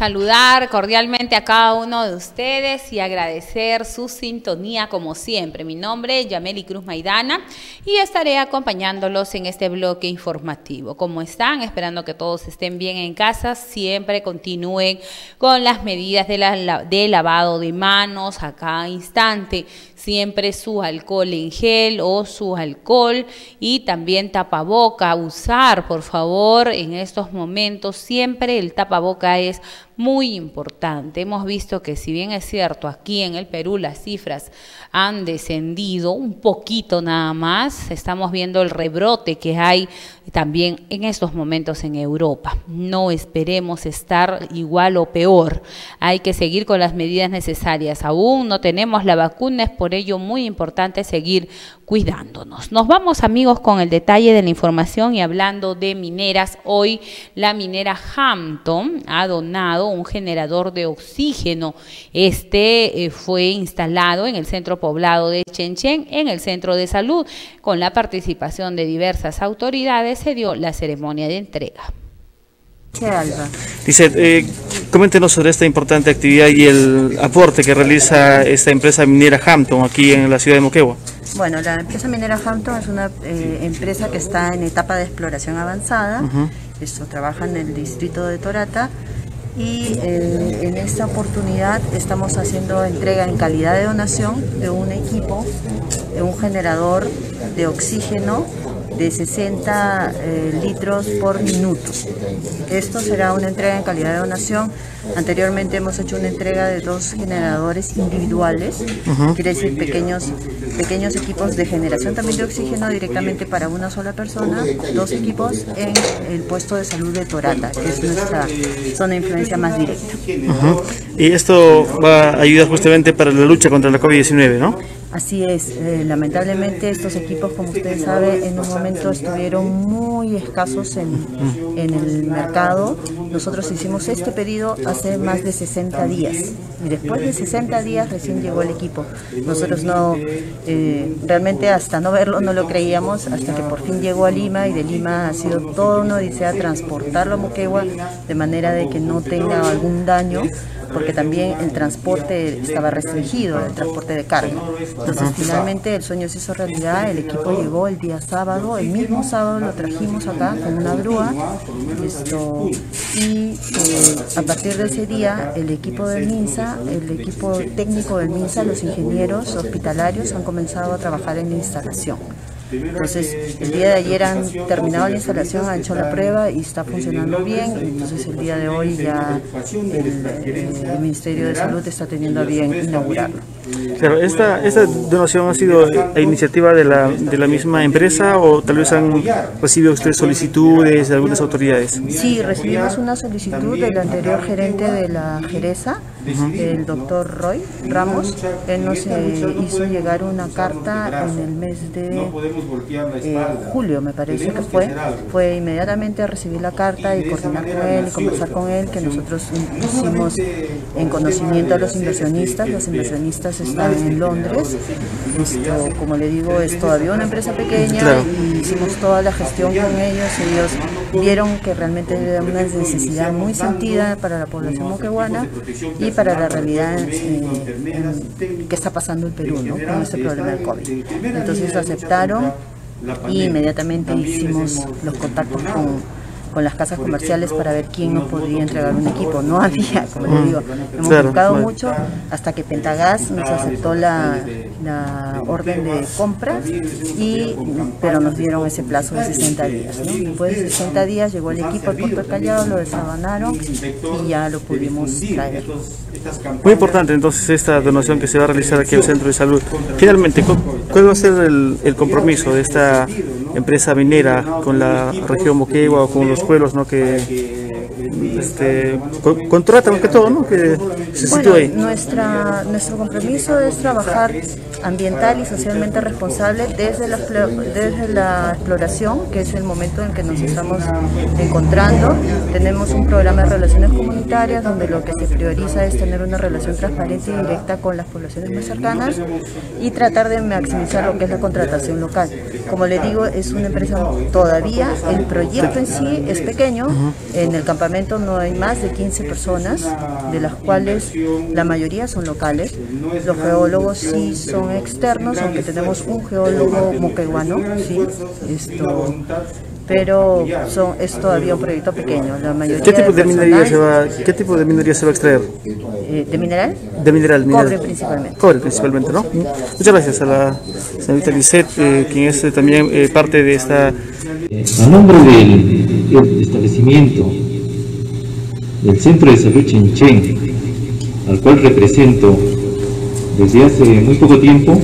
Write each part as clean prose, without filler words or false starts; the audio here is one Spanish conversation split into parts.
Saludar cordialmente a cada uno de ustedes y agradecer su sintonía como siempre. Mi nombre es Yameli Cruz Maidana y estaré acompañándolos en este bloque informativo. ¿Cómo están? Esperando que todos estén bien en casa. Siempre continúen con las medidas de lavado de manos a cada instante. Siempre su alcohol en gel o su alcohol y también tapaboca. Usar, por favor, en estos momentos siempre el tapaboca es muy importante. Hemos visto que si bien es cierto aquí en el Perú las cifras han descendido un poquito nada más, estamos viendo el rebrote que hay también en estos momentos en Europa. No esperemos estar igual o peor. Hay que seguir con las medidas necesarias. Aún no tenemos la vacuna, es por ello muy importante seguir cuidándonos. Nos vamos, amigos, con el detalle de la información y hablando de mineras. Hoy la minera Hampton ha donado un generador de oxígeno. Este fue instalado en el centro poblado de Chenchen, en el centro de salud. Con la participación de diversas autoridades se dio la ceremonia de entrega. Dice, coméntenos sobre esta importante actividad y el aporte que realiza esta empresa minera Hampton aquí en la ciudad de Moquegua. Bueno, la empresa minera Hampton es una empresa que está en etapa de exploración avanzada. Trabaja en el distrito de Torata y en esta oportunidad estamos haciendo entrega en calidad de donación de un equipo, de un generador de oxígeno de 60 litros por minuto. Esto será una entrega en calidad de donación. Anteriormente hemos hecho una entrega de 2 generadores individuales, quiere decir pequeños equipos de generación también de oxígeno directamente para una sola persona, 2 equipos en el puesto de salud de Torata, que es nuestra zona de influencia más directa. Y esto va a ayudar justamente para la lucha contra la COVID-19, ¿no? Así es, lamentablemente estos equipos, como ustedes saben, en un momento estuvieron muy escasos en el mercado. Nosotros hicimos este pedido hace más de 60 días y después de 60 días recién llegó el equipo. Nosotros realmente hasta no verlo no lo creíamos, hasta que por fin llegó a Lima, y de Lima ha sido toda una odisea transportarlo a Moquegua de manera de que no tenga algún daño, porque también el transporte estaba restringido, el transporte de carga. Entonces finalmente el sueño se hizo realidad, el equipo llegó el día sábado, el mismo sábado lo trajimos acá con una grúa, y a partir de ese día el equipo del MINSA, el equipo técnico del MINSA, los ingenieros hospitalarios han comenzado a trabajar en la instalación. Entonces el día de ayer han terminado la instalación, han hecho la prueba y está funcionando bien. Entonces el día de hoy ya el Ministerio de Salud está teniendo a bien inaugurarlo. Claro, ¿esta donación ha sido a iniciativa de la misma empresa o tal vez han recibido ustedes solicitudes de algunas autoridades? Sí, recibimos una solicitud del anterior gerente de la Geresa, el doctor Roy Ramos. Él nos hizo llegar una carta en el mes de julio, me parece que fue inmediatamente a recibir la carta y coordinar con él y conversar con él, que nosotros pusimos en conocimiento a los inversionistas. Los inversionistas están en Londres. Como le digo, es todavía una empresa pequeña, claro, y hicimos toda la gestión con ellos. Ellos vieron que realmente era una necesidad muy sentida para la población moqueguana y para la realidad que está pasando el Perú, ¿no?, con este problema del COVID. Entonces aceptaron y inmediatamente hicimos los contactos con las casas comerciales para ver quién nos podría entregar un equipo. No había, como les digo, hemos buscado mucho hasta que Pentagas nos aceptó la orden de compra, pero nos dieron ese plazo de 60 días, ¿no? Después de 60 días llegó el equipo al Puerto del Callao, lo desabanaron y ya lo pudimos traer. Muy importante entonces esta donación que se va a realizar aquí en el centro de salud. Finalmente, ¿cuál va a ser el compromiso de esta empresa minera con la región Moquegua o con los pueblos, ¿no?, que contratan más que todo, ¿no?, que se sitúa ahí? Nuestro compromiso es trabajar ambiental y socialmente responsable desde la exploración, que es el momento en que nos estamos encontrando. Tenemos un programa de relaciones comunitarias donde lo que se prioriza es tener una relación transparente y directa con las poblaciones más cercanas y tratar de maximizar lo que es la contratación local. Como le digo, es una empresa todavía, el proyecto en sí es pequeño. En el campamento campamento no hay más de 15 personas, de las cuales la mayoría son locales. Los geólogos sí son externos, aunque tenemos un geólogo moquegüano, sí, pero es todavía un proyecto pequeño. La mayoría ¿Qué tipo de minería se va a extraer? ¿De mineral? De mineral. Cobre principalmente. Cobre principalmente, ¿no? Muchas gracias a la señorita Lisette, quien es también parte de esta... A nombre del establecimiento del Centro de Salud Chenchen, al cual represento desde hace muy poco tiempo,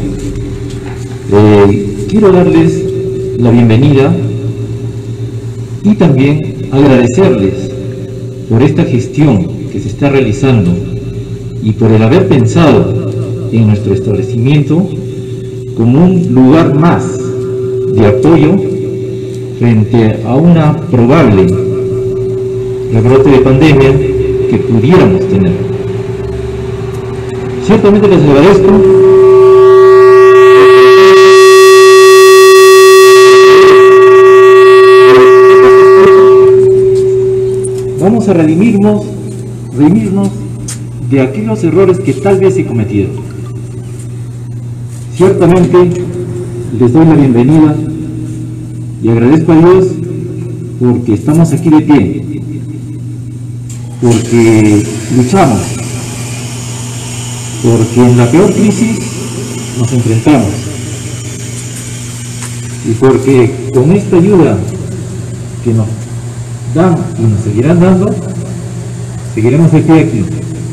quiero darles la bienvenida y también agradecerles por esta gestión que se está realizando y por el haber pensado en nuestro establecimiento como un lugar más de apoyo frente a una probable rebrote de pandemia que pudiéramos tener. Ciertamente les agradezco. Vamos a redimirnos de aquellos errores que tal vez he cometido. Ciertamente les doy la bienvenida y agradezco a Dios porque estamos aquí de pie, porque luchamos, porque en la peor crisis nos enfrentamos y porque con esta ayuda que nos dan y nos seguirán dando, seguiremos de pie aquí,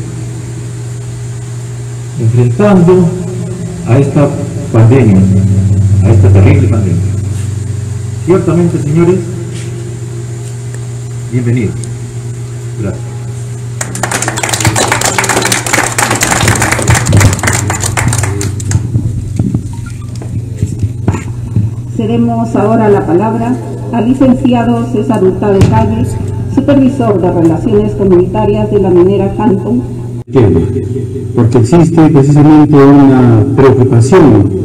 enfrentando a esta pandemia, a esta terrible pandemia. Ciertamente, señores, bienvenidos. Gracias. Cedemos ahora la palabra al licenciado César Hurtado Calle, supervisor de Relaciones Comunitarias de la minera Cantón. Porque existe precisamente una preocupación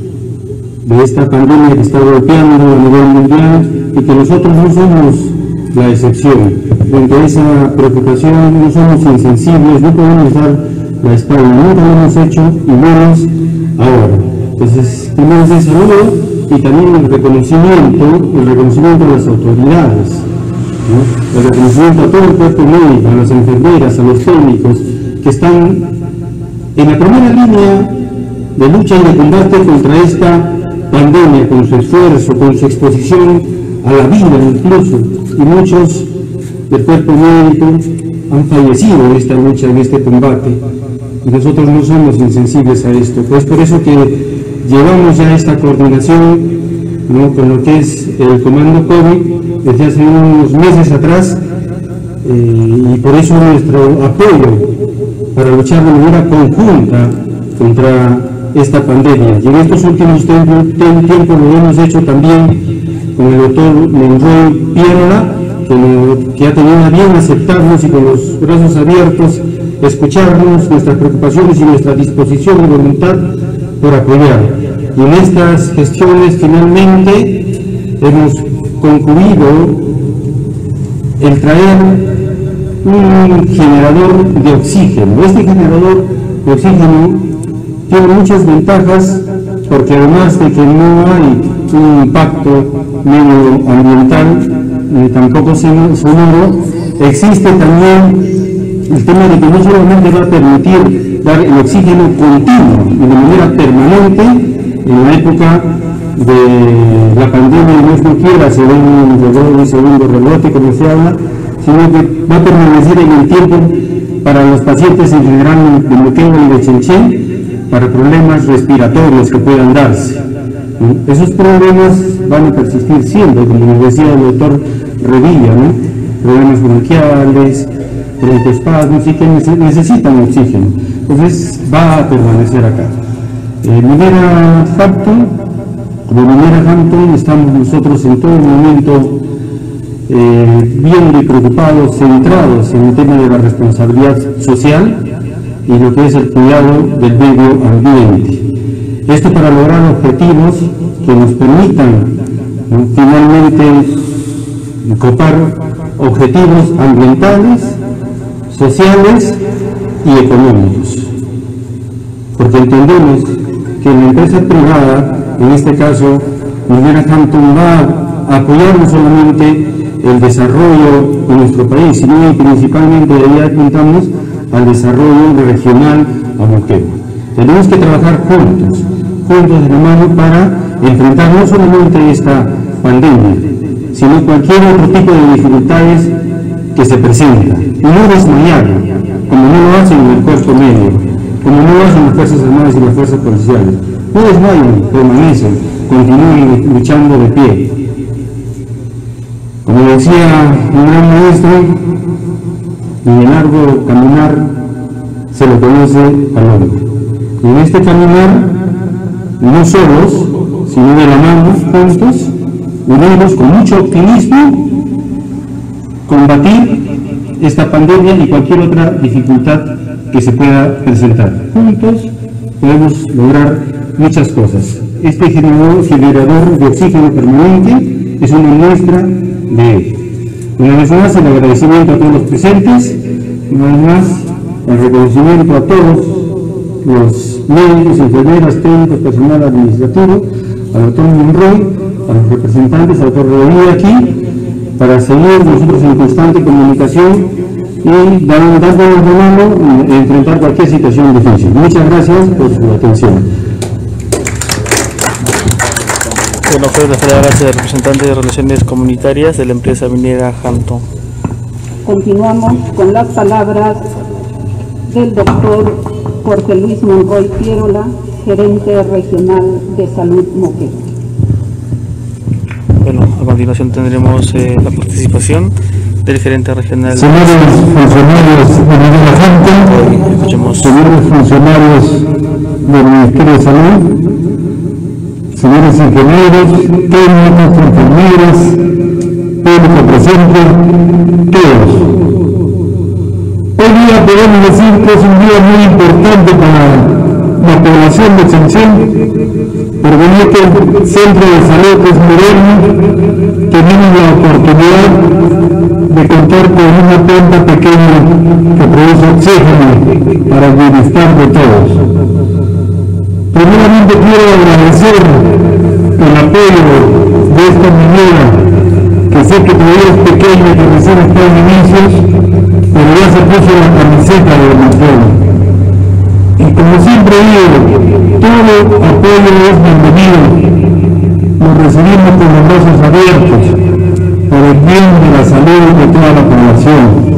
de esta pandemia que está golpeando a nivel mundial y que nosotros no somos la excepción. Frente a esa preocupación no somos insensibles, no podemos dar la espalda, nunca lo hemos hecho y menos ahora. Entonces, primero ese saludo y también el reconocimiento a las autoridades, ¿no? El reconocimiento a todo el cuerpo médico, a las enfermeras, a los técnicos que están en la primera línea de lucha y de combate contra esta pandemia, con su esfuerzo, con su exposición a la vida incluso, y muchos del cuerpo médico han fallecido en esta lucha, en este combate, y nosotros no somos insensibles a esto. Pues por eso que llevamos ya esta coordinación, ¿no?, con lo que es el Comando COVID desde hace unos meses atrás, y por eso nuestro apoyo para luchar de manera conjunta contra esta pandemia. Y en estos últimos tiempos lo hemos hecho también con el doctor Monroy Pierola, que ha tenido a bien aceptarnos y con los brazos abiertos escucharnos nuestras preocupaciones y nuestra disposición y voluntad por apoyar. Y en estas gestiones finalmente hemos concluido el traer un generador de oxígeno. Este generador de oxígeno tiene muchas ventajas porque además de que no hay un impacto medioambiental ni tampoco sonoro, existe también el tema de que no solamente va a permitir dar el oxígeno continuo y de manera permanente en la época de la pandemia, y Dios no quiera se ve un segundo rebrote como se habla, sino que va a permanecer en el tiempo para los pacientes en general de Moquegua y de Chenchen, para problemas respiratorios que puedan darse. Esos problemas van a persistir siempre, como nos decía el doctor Revilla, ¿no? Problemas bronquiales, broncoespasmos y que necesitan oxígeno. Entonces va a permanecer acá. Minera Hampton, como Minera Hampton estamos nosotros en todo momento viendo y preocupados, centrados en el tema de la responsabilidad social y lo que es el cuidado del medio ambiente. Esto para lograr objetivos que nos permitan, ¿no?, finalmente copar objetivos ambientales, sociales y económicos. Porque entendemos que la empresa privada, en este caso Minera Hampton, va a apoyar no solamente el desarrollo de nuestro país, sino principalmente ahí apuntamos al desarrollo regional a Moquegua. Tenemos que trabajar juntos de la mano para enfrentar no solamente esta pandemia, sino cualquier otro tipo de dificultades que se presentan. Y no desmayar, como no lo hacen en el cuerpo medio, como no lo hacen las Fuerzas Armadas y las Fuerzas Policiales. No desmayan, permanecen, continúen luchando de pie. Como decía un gran maestro, en el largo caminar se lo conoce al hombre. Y en este caminar, no solos, sino de la mano, juntos, unidos con mucho optimismo, combatir esta pandemia y cualquier otra dificultad que se pueda presentar. Juntos podemos lograr muchas cosas. Este generador de oxígeno permanente es una muestra de ello. Una vez más, el agradecimiento a todos los presentes, una vez más, el reconocimiento a todos los médicos, enfermeras, técnicos, personal administrativo, al doctor Monroy, a los representantes, al doctor Rodríguez aquí, para seguir nosotros en constante comunicación y dándonos de mano e enfrentar cualquier situación difícil. Muchas gracias por su atención. Bueno, fue la palabra del representante de Relaciones Comunitarias de la empresa minera Hampton. Continuamos con las palabras del doctor Jorge Luis Monroy Pierola, gerente regional de Salud Moquegua. Bueno, a continuación tendremos la participación del gerente regional. Señores funcionarios de Minera Hampton, señores funcionarios del Ministerio de Salud, señores ingenieros, técnicos, enfermeras, público presente, todos. Hoy día podemos decir que es un día muy importante para la población de Chenchen, porque en este centro de salud que es moderno, tenemos la oportunidad de contar con una planta pequeña que produce oxígeno para el bienestar de todos. Primeramente quiero agradecer el apoyo de esta minera, que sé que todavía es pequeña, que recién está en inicios, pero ya se puso la camiseta de Moquegua. Y como siempre digo, todo apoyo es bienvenido. Lo recibimos con los brazos abiertos por el bien de la salud de toda la población.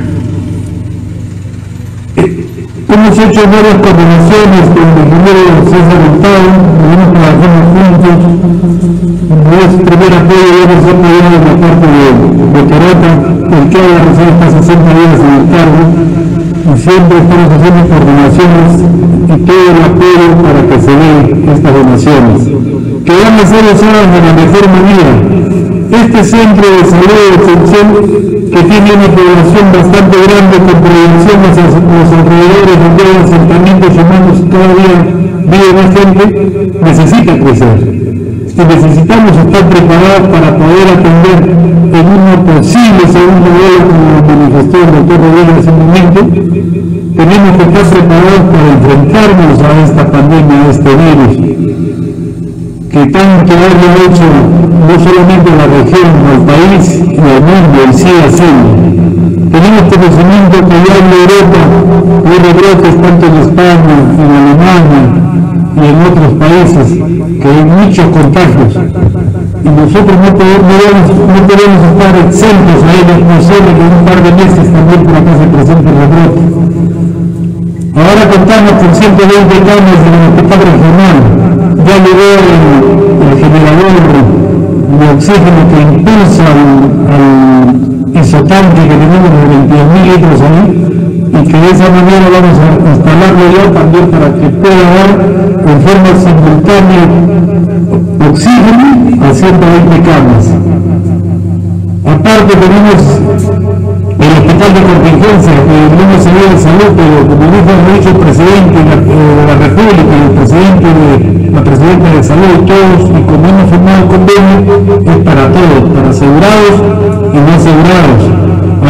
Hemos hecho varias coordinaciones con el ingeniero César Hurtado, venimos trabajando juntos. Nuestro primer apoyo hemos apoyado en la parte de Terata, el que ahora recién está 60 días en el cargo, y siempre estamos haciendo coordinaciones y todo el apoyo para que se den estas donaciones, que van a ser usadas de la mejor manera. Este centro de salud de Chenchen, que tiene una población bastante grande con proyección hacia los alrededores donde hay asentamientos humanos y todavía vive más gente, necesita crecer. Y necesitamos estar preparados para poder atender en una posible segunda ola, como lo manifestó el doctor Rodríguez hace un momento. Tenemos que estar preparados para enfrentarnos a esta pandemia, a este virus, que tanto daño ha hecho no solamente a la región, al país y al mundo, y sigue haciendo. Tenemos conocimiento que ya en Europa hay rebrotes tanto en España, en Alemania y en otros países, que hay muchos contagios. Y nosotros no podemos estar exentos a ellos, no solo que en un par de meses también por acá se presente el rebrote. Ahora contamos con 120 camas en el hospital regional. Ya llegó el generador de oxígeno que impulsa al isotanque que tenemos de 22.000 litros ahí, y que de esa manera vamos a instalarlo ya también para que pueda dar en forma simultánea oxígeno a 120 camas. Aparte tenemos el hospital de contingencia, que no se ve de salud, pero como ha dicho el presidente de la República y la presidenta de salud, todos, y como hemos firmado el convenio, es para todos, para asegurados y no asegurados.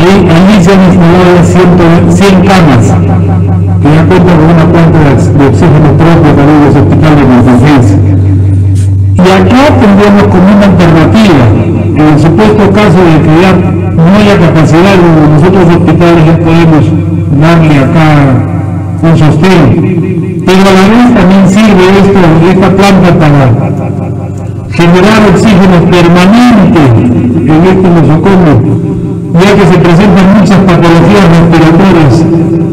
allí se han instalado 100 camas, que ya cuentan con una planta de oxígeno propio para los hospitales de emergencia. Y acá tendríamos como una alternativa, en el supuesto caso de que ya no haya capacidad en los otros hospitales, ya podemos darle acá un sostén. Pero a la vez también sirve esta planta para generar oxígeno permanente en este nosocomio, ya que se presentan muchas patologías respiratorias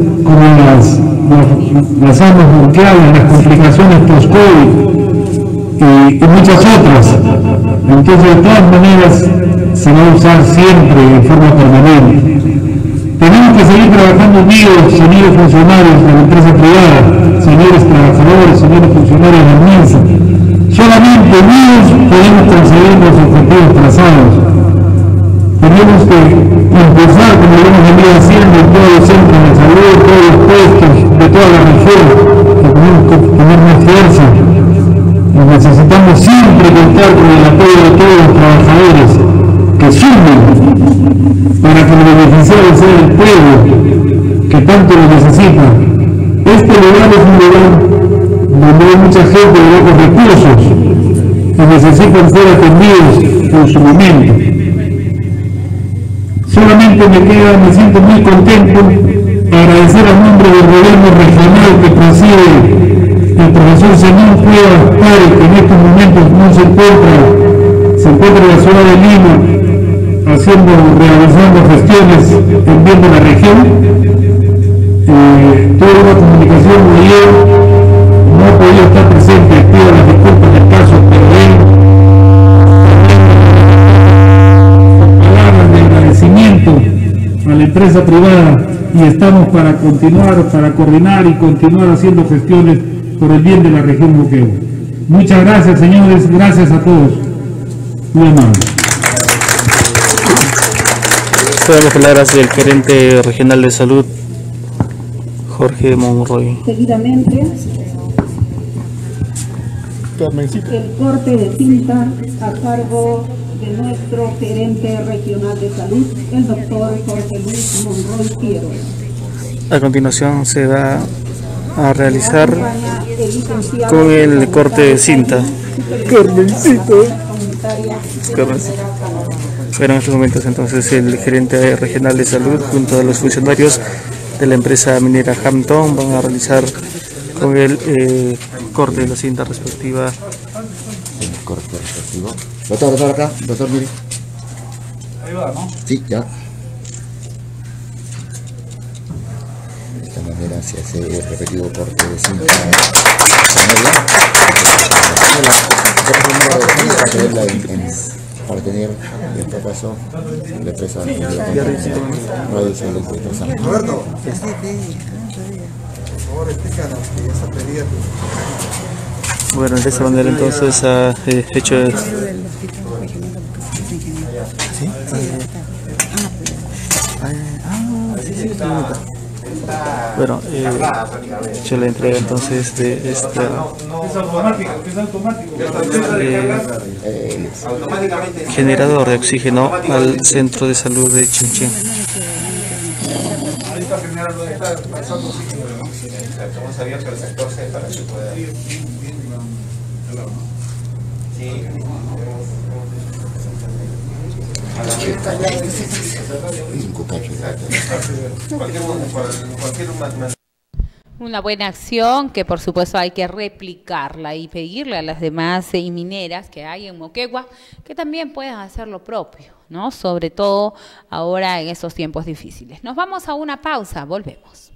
como las armas bronquiales, las complicaciones post-COVID y muchas otras. Entonces, de todas maneras, se va a usar siempre en forma permanente. Tenemos que seguir trabajando unidos, señores funcionarios de la empresa privada, señores trabajadores, señores funcionarios de la MINSA. Solamente unidos podemos conseguir los objetivos trazados. Tenemos que impulsar, como lo hemos venido haciendo, en todos los centros de salud, todos los puestos de toda la región, que tenemos que tener más fuerza. Y necesitamos siempre contar con el apoyo de todos los trabajadores que sumen para que el beneficiario sea el pueblo que tanto lo necesita. Este lugar es un lugar donde hay mucha gente de bajos recursos que necesitan ser atendidos en su momento. Solamente me siento muy contento agradecer a nombre del gobierno regional que preside el profesor Zenón Cuevas Pare, que en estos momentos no se encuentra en la ciudad de Lima realizando gestiones en bien de la región. Tuve una comunicación de ayer, no ha podido estar presente, pido las disculpas del caso, pero él palabras de agradecimiento a la empresa privada, y estamos para continuar, para coordinar y continuar haciendo gestiones por el bien de la región Moquegua. Muchas gracias, señores, gracias a todos. Muy amable. Todas las palabras del gerente regional de salud, Jorge Monroy. Seguidamente, el corte de cinta a cargo de nuestro gerente regional de salud, el doctor Jorge Luis Monroy Piero. A continuación se va a realizar con el corte de cinta. Carmencito. Bueno, en estos momentos entonces el gerente regional de salud junto a los funcionarios de la empresa minera Hampton van a realizar con el corte de la cinta respectiva. El corte respectivo. Doctor acá, doctor, mire. Ahí va, ¿no? Sí, ya. De esta manera se hace el repetido corte de cinta. Para tener en este caso la empresa Roberto, por favor explícanos que esa pedida. Bueno, de esta manera entonces ha hecho bueno, hecho la entrega entonces de esta generador de oxígeno al centro de salud de Chinchín. Hemos abierto el sector C para que pueda. Una buena acción que por supuesto hay que replicarla y pedirle a las demás mineras que hay en Moquegua que también puedan hacer lo propio, ¿no? Sobre todo ahora en estos tiempos difíciles. Nos vamos a una pausa, volvemos.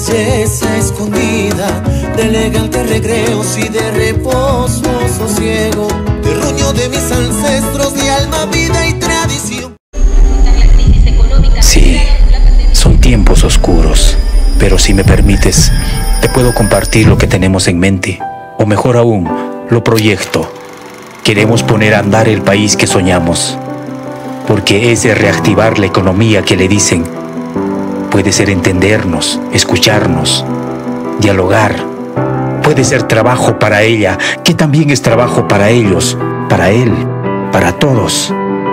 belleza escondida, de elegantes recreos y de reposo sosiego, terruño de mis ancestros de alma, vida y tradición. Sí, son tiempos oscuros, pero si me permites, te puedo compartir lo que tenemos en mente, o mejor aún, lo proyecto. Queremos poner a andar el país que soñamos, porque es de reactivar la economía que le dicen. Puede ser entendernos, escucharnos, dialogar. Puede ser trabajo para ella, que también es trabajo para ellos, para él, para todos.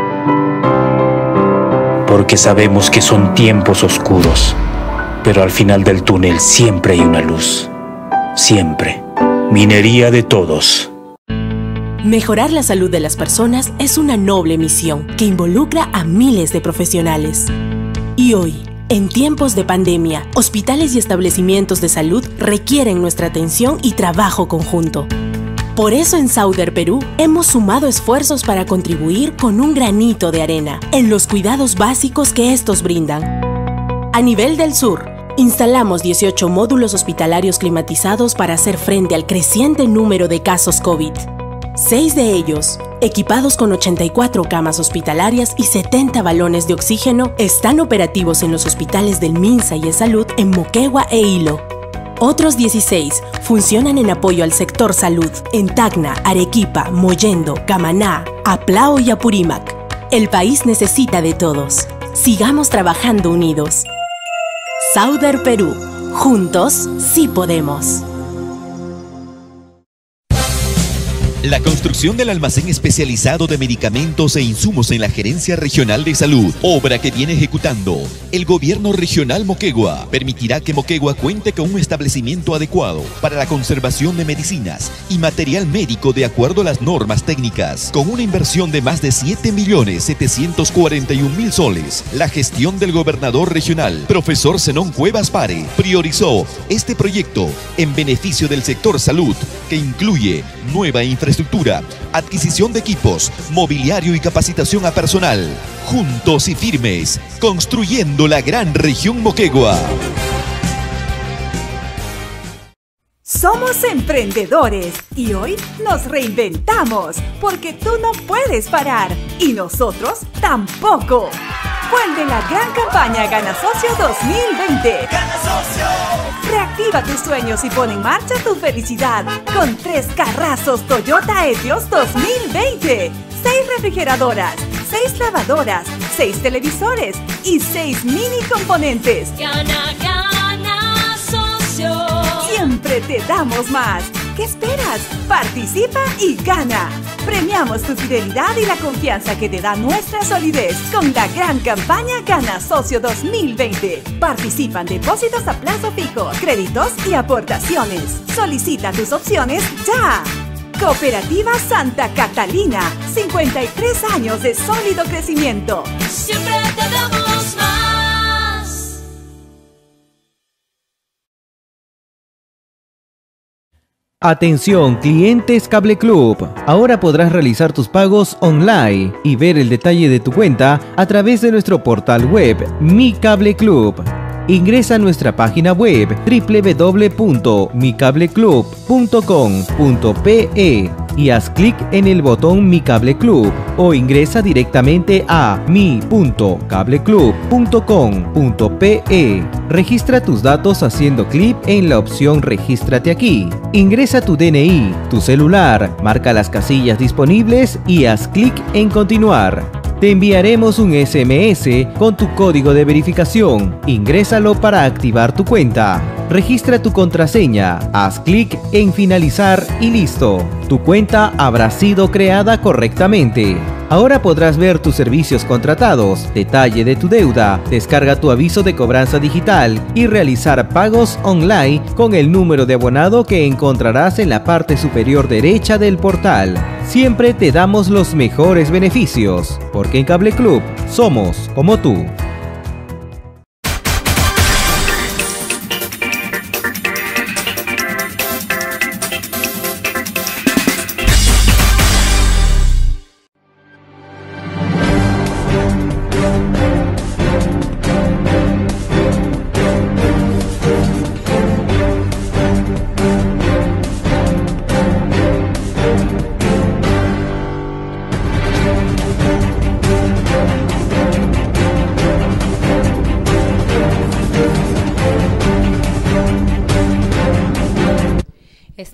Porque sabemos que son tiempos oscuros, pero al final del túnel siempre hay una luz. Siempre. Minería de todos. Mejorar la salud de las personas es una noble misión que involucra a miles de profesionales. Y hoy, en tiempos de pandemia, hospitales y establecimientos de salud requieren nuestra atención y trabajo conjunto. Por eso en Sauder Perú hemos sumado esfuerzos para contribuir con un granito de arena en los cuidados básicos que estos brindan. A nivel del sur, instalamos 18 módulos hospitalarios climatizados para hacer frente al creciente número de casos COVID. 6 de ellos, equipados con 84 camas hospitalarias y 70 balones de oxígeno, están operativos en los hospitales del Minsa y Salud en Moquegua e Hilo. Otros 16 funcionan en apoyo al sector salud en Tacna, Arequipa, Mollendo, Camaná, Aplao y Apurímac. El país necesita de todos. Sigamos trabajando unidos. Sauder Perú. Juntos sí podemos. La construcción del almacén especializado de medicamentos e insumos en la Gerencia Regional de Salud, obra que viene ejecutando el Gobierno Regional Moquegua, permitirá que Moquegua cuente con un establecimiento adecuado para la conservación de medicinas y material médico de acuerdo a las normas técnicas. Con una inversión de más de 7.741.000 soles, la gestión del gobernador regional, profesor Zenón Cuevas Pare, priorizó este proyecto en beneficio del sector salud, que incluye nueva infraestructura, adquisición de equipos, mobiliario y capacitación a personal. Juntos y firmes, construyendo la gran región Moquegua. Somos emprendedores y hoy nos reinventamos porque tú no puedes parar y nosotros tampoco. Vuelve la gran campaña Gana Socio 2020. ¡Gana Socio! Reactiva tus sueños y pon en marcha tu felicidad con 3 carrazos Toyota Etios 2020, 6 refrigeradoras, 6 lavadoras, 6 televisores y 6 mini componentes. Gana, gana, socio. Siempre te damos más. ¿Qué esperas? Participa y gana. Premiamos tu fidelidad y la confianza que te da nuestra solidez con la gran campaña Gana Socio 2020. Participan depósitos a plazo fijo, créditos y aportaciones. Solicita tus opciones ya. Cooperativa Santa Catalina, 53 años de sólido crecimiento. Siempre te damos más. Atención, clientes Cable Club. Ahora podrás realizar tus pagos online y ver el detalle de tu cuenta a través de nuestro portal web Mi Cable Club. Ingresa a nuestra página web www.micableclub.com.pe y haz clic en el botón Mi Cable Club o ingresa directamente a mi.cableclub.com.pe. Registra tus datos haciendo clic en la opción Regístrate aquí. Ingresa tu DNI, tu celular, marca las casillas disponibles y haz clic en Continuar. Te enviaremos un SMS con tu código de verificación. Ingrésalo para activar tu cuenta. Registra tu contraseña, haz clic en Finalizar y listo. Tu cuenta habrá sido creada correctamente. Ahora podrás ver tus servicios contratados, detalle de tu deuda, descarga tu aviso de cobranza digital y realizar pagos online con el número de abonado que encontrarás en la parte superior derecha del portal. Siempre te damos los mejores beneficios, porque en Cable Club somos como tú.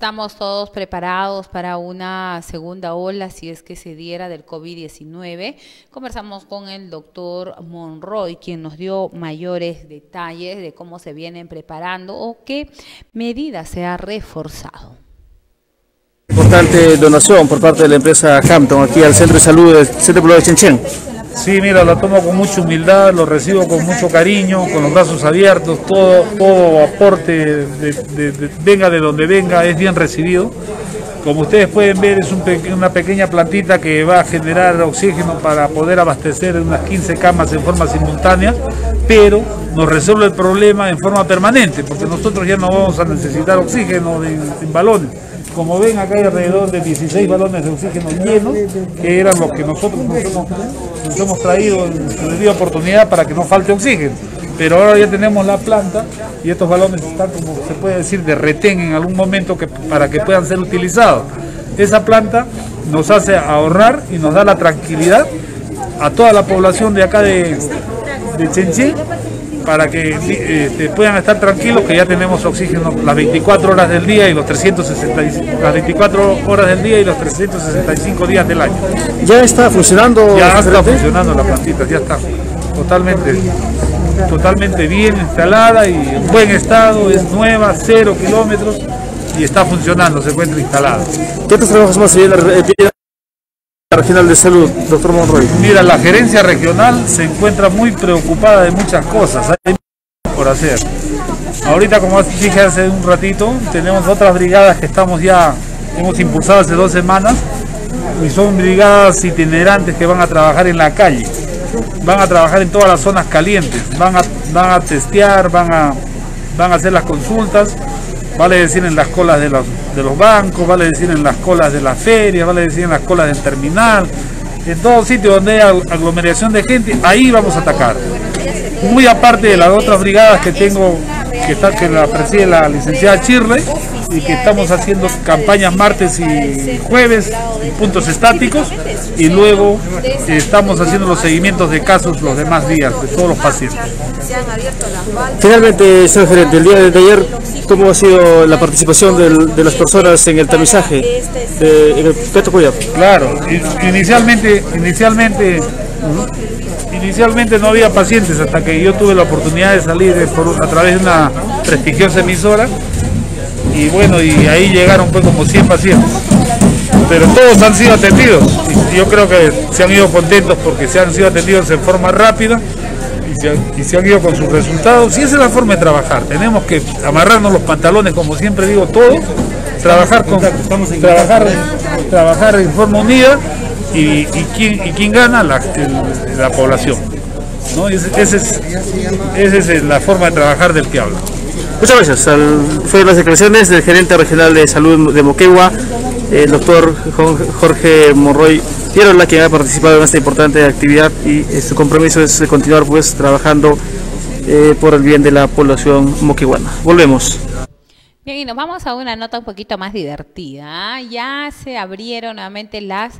estamos todos preparados para una segunda ola, si es que se diera, del COVID-19. Conversamos con el doctor Monroy, quien nos dio mayores detalles de cómo se vienen preparando o qué medidas se ha reforzado. Importante donación por parte de la empresa Hampton aquí al Centro de Salud del Centro Poblado de Chenchen. Sí, mira, lo tomo con mucha humildad, lo recibo con mucho cariño, con los brazos abiertos, todo aporte, venga de donde venga, es bien recibido. Como ustedes pueden ver, es una pequeña plantita que va a generar oxígeno para poder abastecer unas 15 camas en forma simultánea, pero nos resuelve el problema en forma permanente, porque nosotros ya no vamos a necesitar oxígeno en balones. Como ven, acá hay alrededor de 16 balones de oxígeno llenos, que eran los que nosotros nos hemos traído en su debida oportunidad para que no falte oxígeno. Pero ahora ya tenemos la planta y estos balones están, como se puede decir, de retén en algún momento para que puedan ser utilizados. Esa planta nos hace ahorrar y nos da la tranquilidad a toda la población de acá de Chenchen, para que puedan estar tranquilos que ya tenemos oxígeno las 24 horas del día y los 24 horas del día y los 365 días del año. ¿Ya está funcionando? Ya está funcionando la plantita, ya está totalmente bien instalada y en buen estado, es nueva, 0 kilómetros y está funcionando, se encuentra instalada. ¿Qué otros trabajos más se viene la regional de salud, doctor Monroy? Mira, la gerencia regional se encuentra muy preocupada de muchas cosas, hay mucho por hacer. Ahorita, como dije hace un ratito, tenemos otras brigadas que hemos impulsado hace 2 semanas y son brigadas itinerantes que van a trabajar en la calle, van a trabajar en todas las zonas calientes, van a testear, van a hacer las consultas, vale decir en las colas de los bancos, vale decir en las colas de las ferias, vale decir en las colas del terminal, en todo sitio donde hay aglomeración de gente, ahí vamos a atacar. Muy aparte de las otras brigadas que tengo, que la preside la licenciada Chirley, y que estamos haciendo campañas martes y jueves en puntos estáticos, y luego estamos haciendo los seguimientos de casos los demás días de todos los pacientes. Finalmente, señor gerente, el día de ayer, ¿cómo ha sido la participación de las personas en el tamizaje en el Petro Cuyap? Claro, inicialmente no había pacientes hasta que yo tuve la oportunidad de salir a través de una prestigiosa emisora. Y bueno, y ahí llegaron pues como 100 pacientes, pero todos han sido atendidos y yo creo que se han ido contentos porque se han sido atendidos en forma rápida y se han ido con sus resultados, y esa es la forma de trabajar. Tenemos que amarrarnos los pantalones, como siempre digo, todos, trabajar en forma unida y ¿quién gana? La población, ¿no? Esa es la forma de trabajar del que hablo. Muchas gracias. Fueron las declaraciones del gerente regional de salud de Moquegua, el doctor Jorge Monroy Pierola, quien ha participado en esta importante actividad, y su compromiso es continuar pues trabajando por el bien de la población moqueguana. Volvemos. Bien, y nos vamos a una nota un poquito más divertida. Ya se abrieron nuevamente las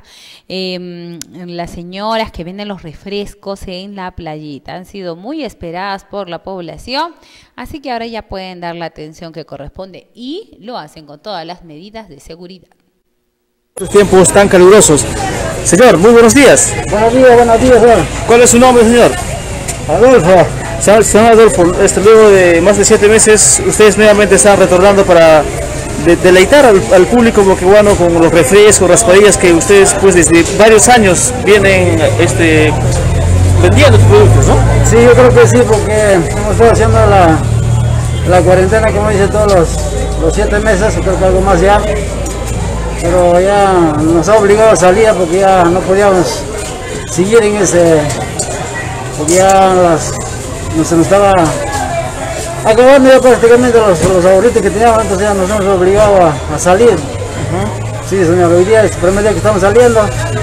señoras que venden los refrescos en la playita. Han sido muy esperadas por la población, así que ahora ya pueden dar la atención que corresponde y lo hacen con todas las medidas de seguridad. Estos tiempos tan calurosos. Señor, muy buenos días. Buenos días, señor. ¿Cuál es su nombre, señor? Adolfo. Señor Adolfo, luego de más de 7 meses, ustedes nuevamente están retornando para deleitar al público moqueguano con los refrescos, raspadillas que ustedes pues desde varios años vienen vendiendo sus productos, ¿no? Sí, yo creo que sí, porque hemos estado haciendo la cuarentena, como dice, todos los 7 meses, creo que algo más ya, pero ya nos ha obligado a salir porque ya no podíamos seguir en ese, porque ya se nos estaba acabando ya prácticamente los ahorritos que teníamos, entonces ya nos hemos obligado a salir. Sí, señor, hoy día es el primer día que estamos saliendo.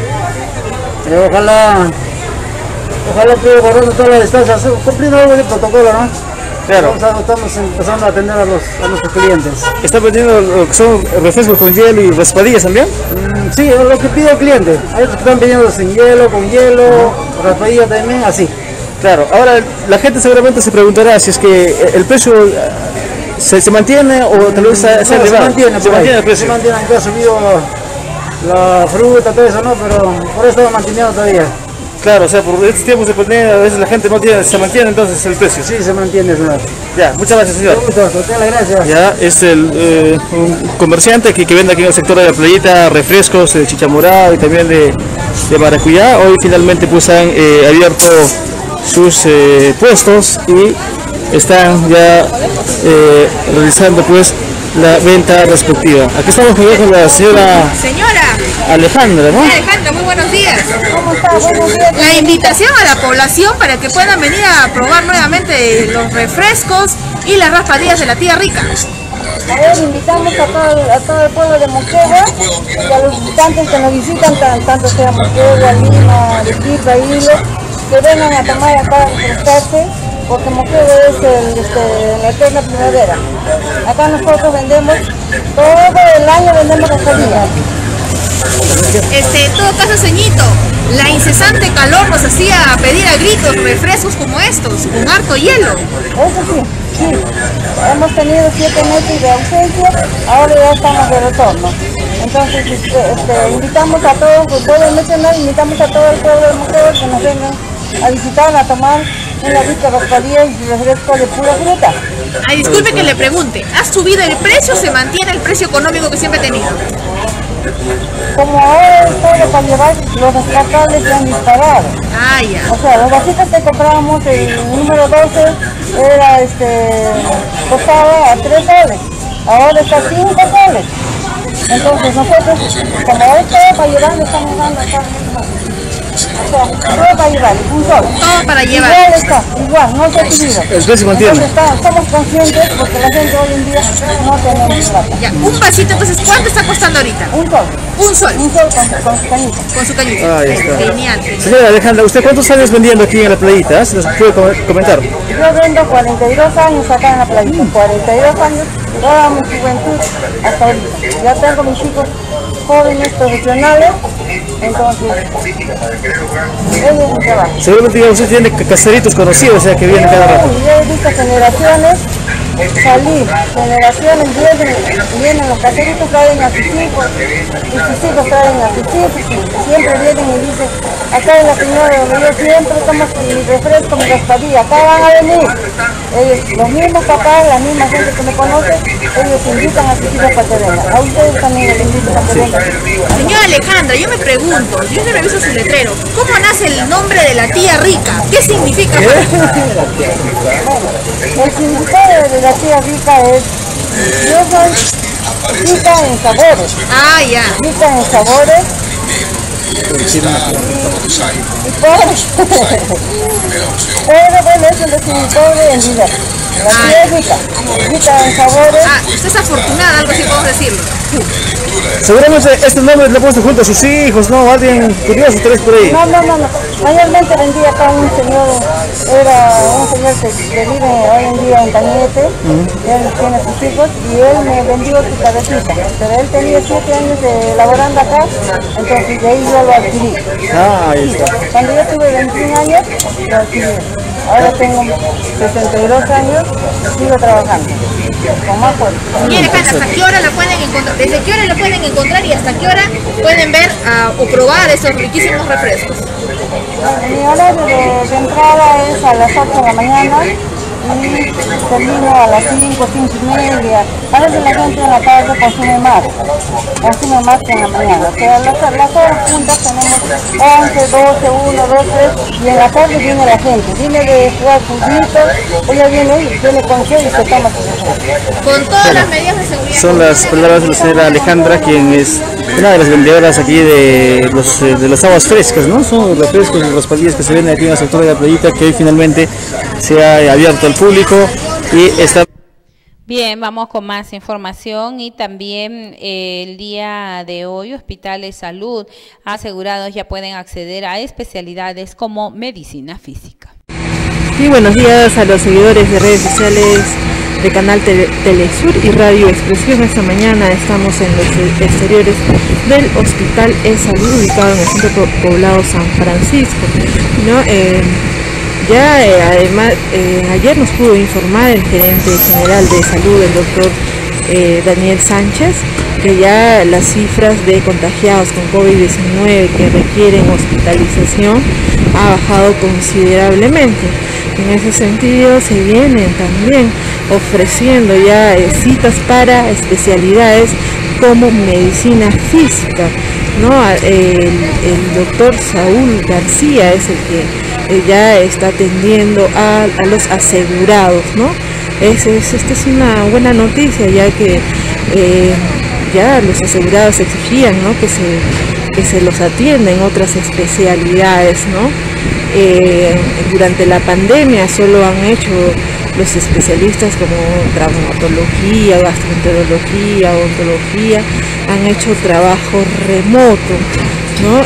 Ojalá pueda guardando toda la distancia, cumpliendo algo de protocolo, ¿no? Claro. Estamos empezando a atender a nuestros clientes. ¿Están vendiendo lo que son refrescos con hielo y raspadillas también? Sí, lo que pide el cliente. Hay otros que están vendiendo sin hielo, con hielo, raspadillas también, así. Claro, ahora la gente seguramente se preguntará si es que el precio ¿Se mantiene o tal vez se elevado? Se mantiene, se mantiene el precio. Se mantiene, aunque ha subido la fruta, todo eso, ¿no? Pero por eso estamos manteniendo todavía. Claro, o sea, por estos tiempos de pandemia a veces la gente no tiene, se mantiene entonces el precio. Sí, se mantiene, señor. Ya, muchas gracias, señor. Gracias. Ya, es un comerciante que vende aquí en el sector de la playita refrescos de chicha morada y también de maracuyá. Hoy finalmente pues han abierto sus puestos y están ya realizando pues la venta respectiva. Aquí estamos con la señora Alejandra, ¿no? Alejandra, muy buenos días. ¿Cómo está? Buenos días. La invitación a la población para que puedan venir a probar nuevamente los refrescos y las raspadillas de la tía Rica. A ver, invitamos a todo el pueblo de Moquegua y a los visitantes que nos visitan, tanto sea Moquegua, Lima, Arequipa, Hilo, que vengan a tomar acá a refrescarse, porque Moquegua es la eterna primavera. Acá nosotros vendemos, todo el año vendemos raspadillas. En todo caso, ceñito, la incesante calor nos hacía pedir a gritos refrescos como estos, con harto hielo. Eso sí, sí. Hemos tenido 7 meses de ausencia, ahora ya estamos de retorno. Entonces, invitamos a todos, pues puedo mencionar, invitamos a todo el pueblo de Moquegua que nos vengan a visitar, a tomar una rica raspadilla y refresco de pura fruta. Ay, disculpe que le pregunte, ¿ha subido el precio o se mantiene el precio económico que siempre ha tenido? Como ahora es todo para llevar, los descartables se han disparado. Ah, ya. O sea, los vasitos que comprábamos, el número 12 era costaba a 3 soles, ahora está a 5 soles. Entonces nosotros, como ahora es todo para llevar, le estamos dando acá. O sea, todo para llevar, un sol. Todo para llevar. Igual está, igual, no se ha subido. El precio mantiene. Entonces somos conscientes porque la gente hoy en día no tenemos plata. Ya, un vasito, entonces, ¿cuánto está costando ahorita? Un sol. Un sol. Un sol con su cañita. Con su cañita. Ahí está. Genial. Señora Alejandra, ¿usted cuántos años vendiendo aquí en la playita? ¿Se nos puede comentar? Yo vendo 42 años acá en la playita. 42 años, toda mi juventud hasta ahorita. Ya tengo mis chicos jóvenes profesionales, entonces ellos es mi trabajo. Seguramente ya usted tiene caseritos conocidos, o sea, que vienen cada rato. Yo he visto generaciones salir, generaciones vienen los caseritos, traen a sus hijos, y sus hijos traen a sus hijos, y siempre vienen y dicen, acá es la señora donde yo siempre tomo mi refresco, mi raspadilla, acá van a venir. Ellos, los mismos papás, la misma gente que me conoce, ellos invitan a sus hijos para que vengan. A ustedes también les invitan a que vengan. Señora Alejandra, yo me pregunto, yo le reviso su letrero, ¿cómo nace el nombre de la tía Rica? ¿Qué significa? El significado de la tía Rica es, yo soy rica en sabores. Ah, ya. Rica en sabores. Y pobre. Pero bueno, eso es lo que mi pobre en vida. La tía es rica, rica en sabores. Ah, usted es afortunada, algo así podemos decirlo. Seguramente este nombre le ha puesto junto a sus hijos, ¿no? Alguien curioso tal vez por ahí. No. Mayormente vendía acá un señor, era un señor que vive hoy en día en Cañete, él tiene sus hijos y él me vendió su cabecita, pero él tenía 7 años laborando acá, entonces de ahí yo lo adquirí. Ah, ahí está. Cuando yo tuve 21 años, lo adquirí. Ahora tengo 62 años y sigo trabajando con más fuerza. Señora Alejandra, ¿hasta qué hora la pueden encontrar? ¿Desde qué hora la pueden encontrar y hasta qué hora pueden ver o probar esos riquísimos refrescos? Mi horario de entrada es a las 8 de la mañana y termino a las 5, 5 y media. A veces la gente en la tarde consume más que en la mañana. O sea, las horas juntas tenemos 11, 12, 1, 2, 3 y en la tarde viene la gente. Viene de jugar futbolito, ella viene con qué y se toma su refresco. Con todas las medidas de seguridad. Son las palabras de la señora Alejandra, quien es una de las vendedoras aquí de las aguas frescas, ¿no? Son los refrescos y las palillas que se venden aquí en el sector de la playita, que hoy finalmente se ha abierto al público y está... Bien, vamos con más información y también el día de hoy hospitales salud asegurados ya pueden acceder a especialidades como medicina física. Y buenos días a los seguidores de redes sociales de Canal Telesur y Radio Expresión. Esta mañana estamos en los exteriores del Hospital Salud ubicado en el centro poblado San Francisco, ¿no? Ya además, ayer nos pudo informar el gerente general de salud, el doctor Daniel Sánchez, que ya las cifras de contagiados con COVID-19 que requieren hospitalización ha bajado considerablemente. En ese sentido se vienen también ofreciendo ya citas para especialidades como medicina física, ¿no? El doctor Saúl García es el que ya está atendiendo a los asegurados, ¿no? Esta es una buena noticia, ya que ya los asegurados exigían, ¿no?, que se los atienda en otras especialidades, ¿no? Durante la pandemia solo han hecho los especialistas como traumatología, gastroenterología, odontología, han hecho trabajo remoto, ¿no?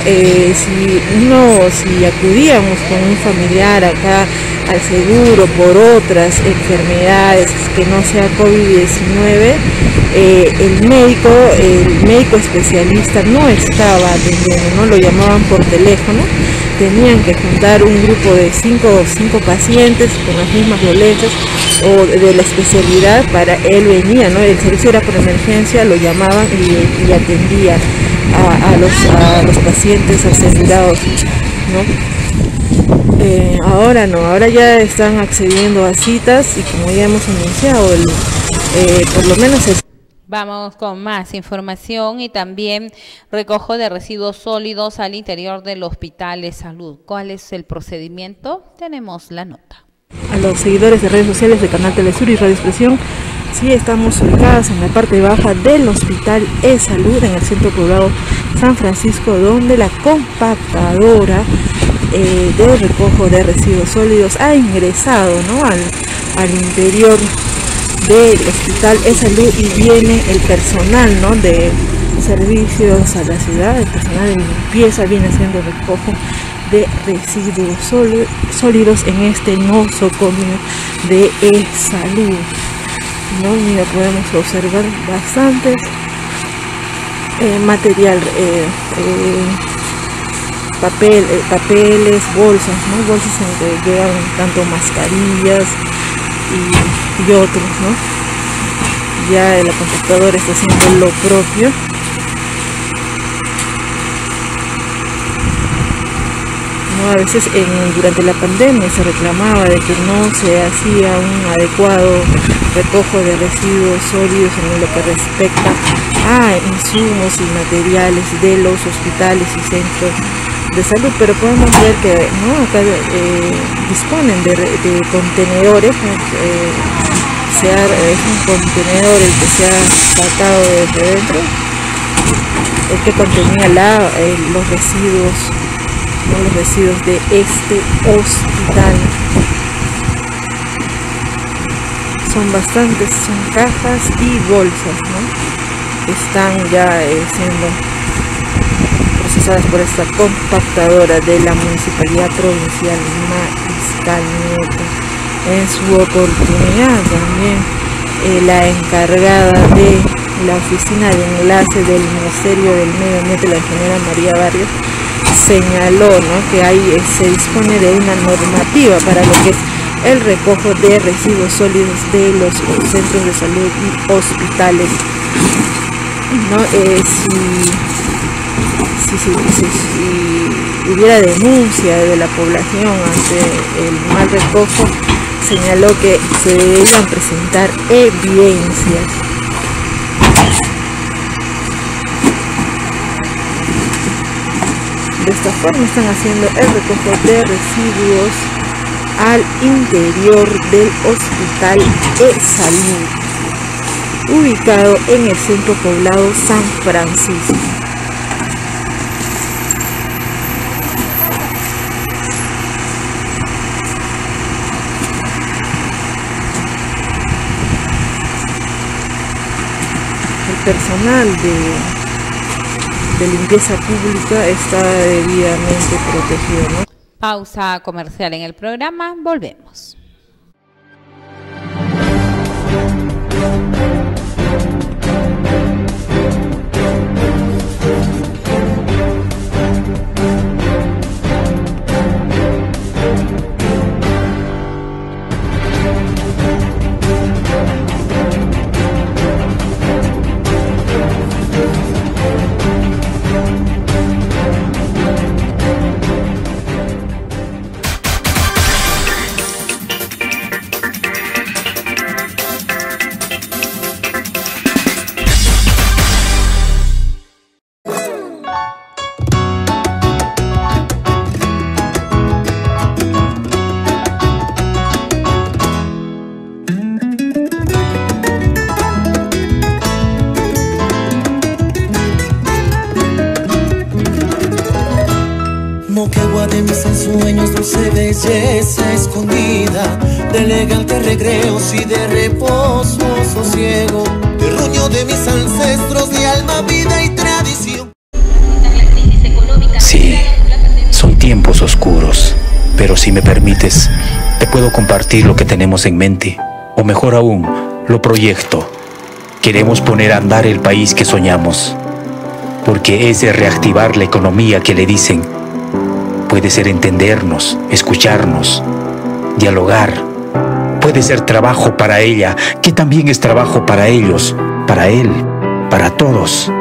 Si acudíamos con un familiar acá al seguro por otras enfermedades que no sea COVID-19, el médico especialista no estaba atendiendo, ¿no? Lo llamaban por teléfono, tenían que juntar un grupo de cinco pacientes con las mismas dolencias o de la especialidad, para él venía, ¿no? El servicio era por emergencia, lo llamaban y atendía a los pacientes asegurados, ¿no? Ahora no, ahora ya están accediendo a citas y como ya hemos anunciado, por lo menos Vamos con más información y también recojo de residuos sólidos al interior del Hospital de Salud. ¿Cuál es el procedimiento? Tenemos la nota. A los seguidores de redes sociales de Canal Telesur y Radio Expresión, sí, estamos ubicadas en la parte baja del Hospital de Salud, en el centro poblado San Francisco, donde la compactadora de recojo de residuos sólidos ha ingresado, ¿no?, al interior del Hospital de Salud, y viene el personal, ¿no?, de servicios a la ciudad, el personal de limpieza viene haciendo recojo de residuos sólidos en este nosocomio de salud, ¿no? Mira, podemos observar bastantes material, papeles, bolsas, ¿no? Bolsas en que llevan tanto mascarillas y otros, ¿no? Ya la computadora está haciendo lo propio. ¿No? A veces durante la pandemia se reclamaba de que no se hacía un adecuado recojo de residuos sólidos en lo que respecta a insumos y materiales de los hospitales y centros de salud, pero podemos ver que, ¿no?, acá disponen de contenedores, es un contenedor el que se ha sacado desde dentro, el que contenía los residuos de este hospital. Son bastantes, son cajas y bolsas, ¿no?, que están ya siendo procesadas por esta compactadora de la Municipalidad Provincial Mariscal Nieto. En su oportunidad también la encargada de la oficina de enlace del Ministerio del Medio Ambiente, la ingeniera María Barrios, señaló, ¿no?, que ahí se dispone de una normativa para lo que es el recojo de residuos sólidos de los centros de salud y hospitales, ¿no? Si hubiera denuncia de la población ante el mal recojo, señaló que se deberían presentar evidencias. De esta forma están haciendo el recojo de residuos al interior del Hospital de Salud, ubicado en el centro poblado San Francisco. El personal de limpieza pública está debidamente protegido, ¿no? Pausa comercial en el programa, volvemos. Moquegua de mis ensueños, dulce belleza escondida, de elegantes recreos y de reposo, sosiego, terruño de mis ancestros, de alma, vida y tradición. Sí, son tiempos oscuros, pero si me permites, te puedo compartir lo que tenemos en mente, o mejor aún, lo proyecto. Queremos poner a andar el país que soñamos, porque es de reactivar la economía que le dicen. Puede ser entendernos, escucharnos, dialogar. Puede ser trabajo para ella, que también es trabajo para ellos, para él, para todos.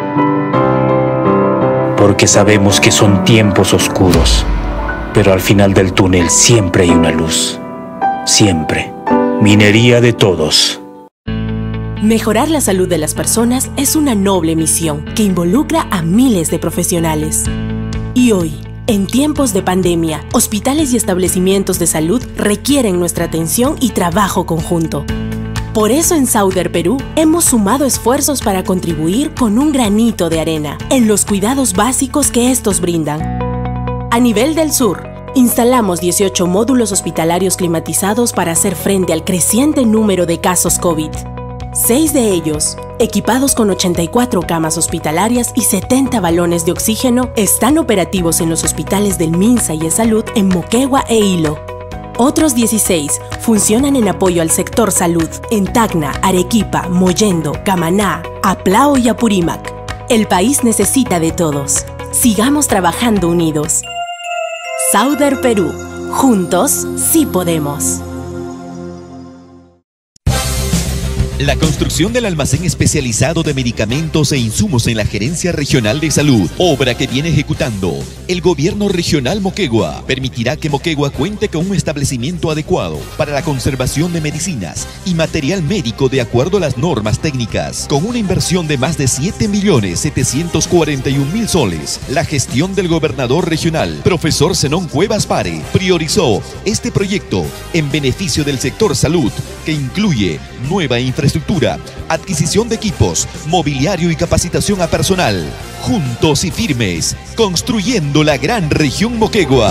Porque sabemos que son tiempos oscuros, pero al final del túnel siempre hay una luz. Siempre. Minería de todos. Mejorar la salud de las personas es una noble misión que involucra a miles de profesionales. Y hoy, en tiempos de pandemia, hospitales y establecimientos de salud requieren nuestra atención y trabajo conjunto. Por eso en Sauder Perú hemos sumado esfuerzos para contribuir con un granito de arena en los cuidados básicos que estos brindan. A nivel del sur, instalamos 18 módulos hospitalarios climatizados para hacer frente al creciente número de casos COVID. 6 de ellos, equipados con 84 camas hospitalarias y 70 balones de oxígeno, están operativos en los hospitales del Minsa y Salud en Moquegua e Hilo. Otros 16 funcionan en apoyo al sector salud en Tacna, Arequipa, Mollendo, Camaná, Aplao y Apurímac. El país necesita de todos. Sigamos trabajando unidos. Sauder Perú. Juntos sí podemos. La construcción del almacén especializado de medicamentos e insumos en la Gerencia Regional de Salud, obra que viene ejecutando el Gobierno Regional Moquegua, permitirá que Moquegua cuente con un establecimiento adecuado para la conservación de medicinas y material médico de acuerdo a las normas técnicas. Con una inversión de más de 7.741.000 soles, la gestión del gobernador regional, profesor Zenón Cuevas Pare, priorizó este proyecto en beneficio del sector salud, que incluye nueva infraestructura, adquisición de equipos, mobiliario y capacitación a personal. Juntos y firmes, construyendo la gran región Moquegua.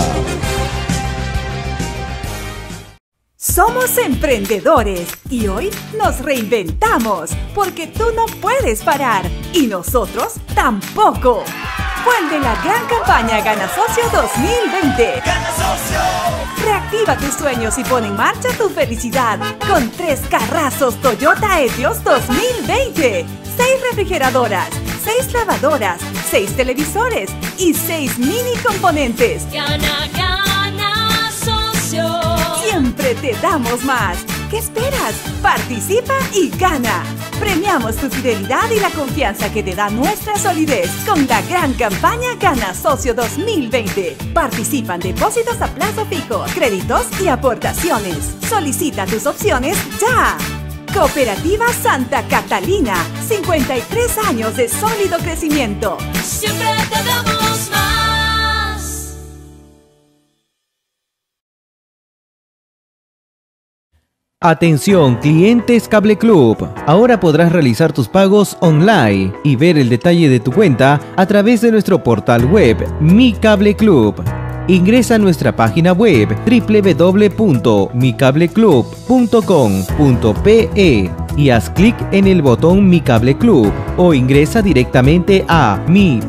Somos emprendedores y hoy nos reinventamos porque tú no puedes parar y nosotros tampoco. Vuelve la gran campaña Gana Socio 2020. ¡Gana Socio! Reactiva tus sueños y pon en marcha tu felicidad con 3 carrazos Toyota Etios 2020, 6 refrigeradoras, 6 lavadoras, 6 televisores y 6 mini componentes. Gana, gana, socio. Siempre te damos más. ¿Qué esperas? Participa y gana. Premiamos tu fidelidad y la confianza que te da nuestra solidez con la gran campaña Gana Socio 2020. Participan depósitos a plazo fijo, créditos y aportaciones. Solicita tus opciones ya. Cooperativa Santa Catalina, 53 años de sólido crecimiento. Siempre te damos más. Atención clientes Cable Club, ahora podrás realizar tus pagos online y ver el detalle de tu cuenta a través de nuestro portal web Mi Cable Club. Ingresa a nuestra página web www.micableclub.com.pe y haz clic en el botón Mi Cable Club o ingresa directamente a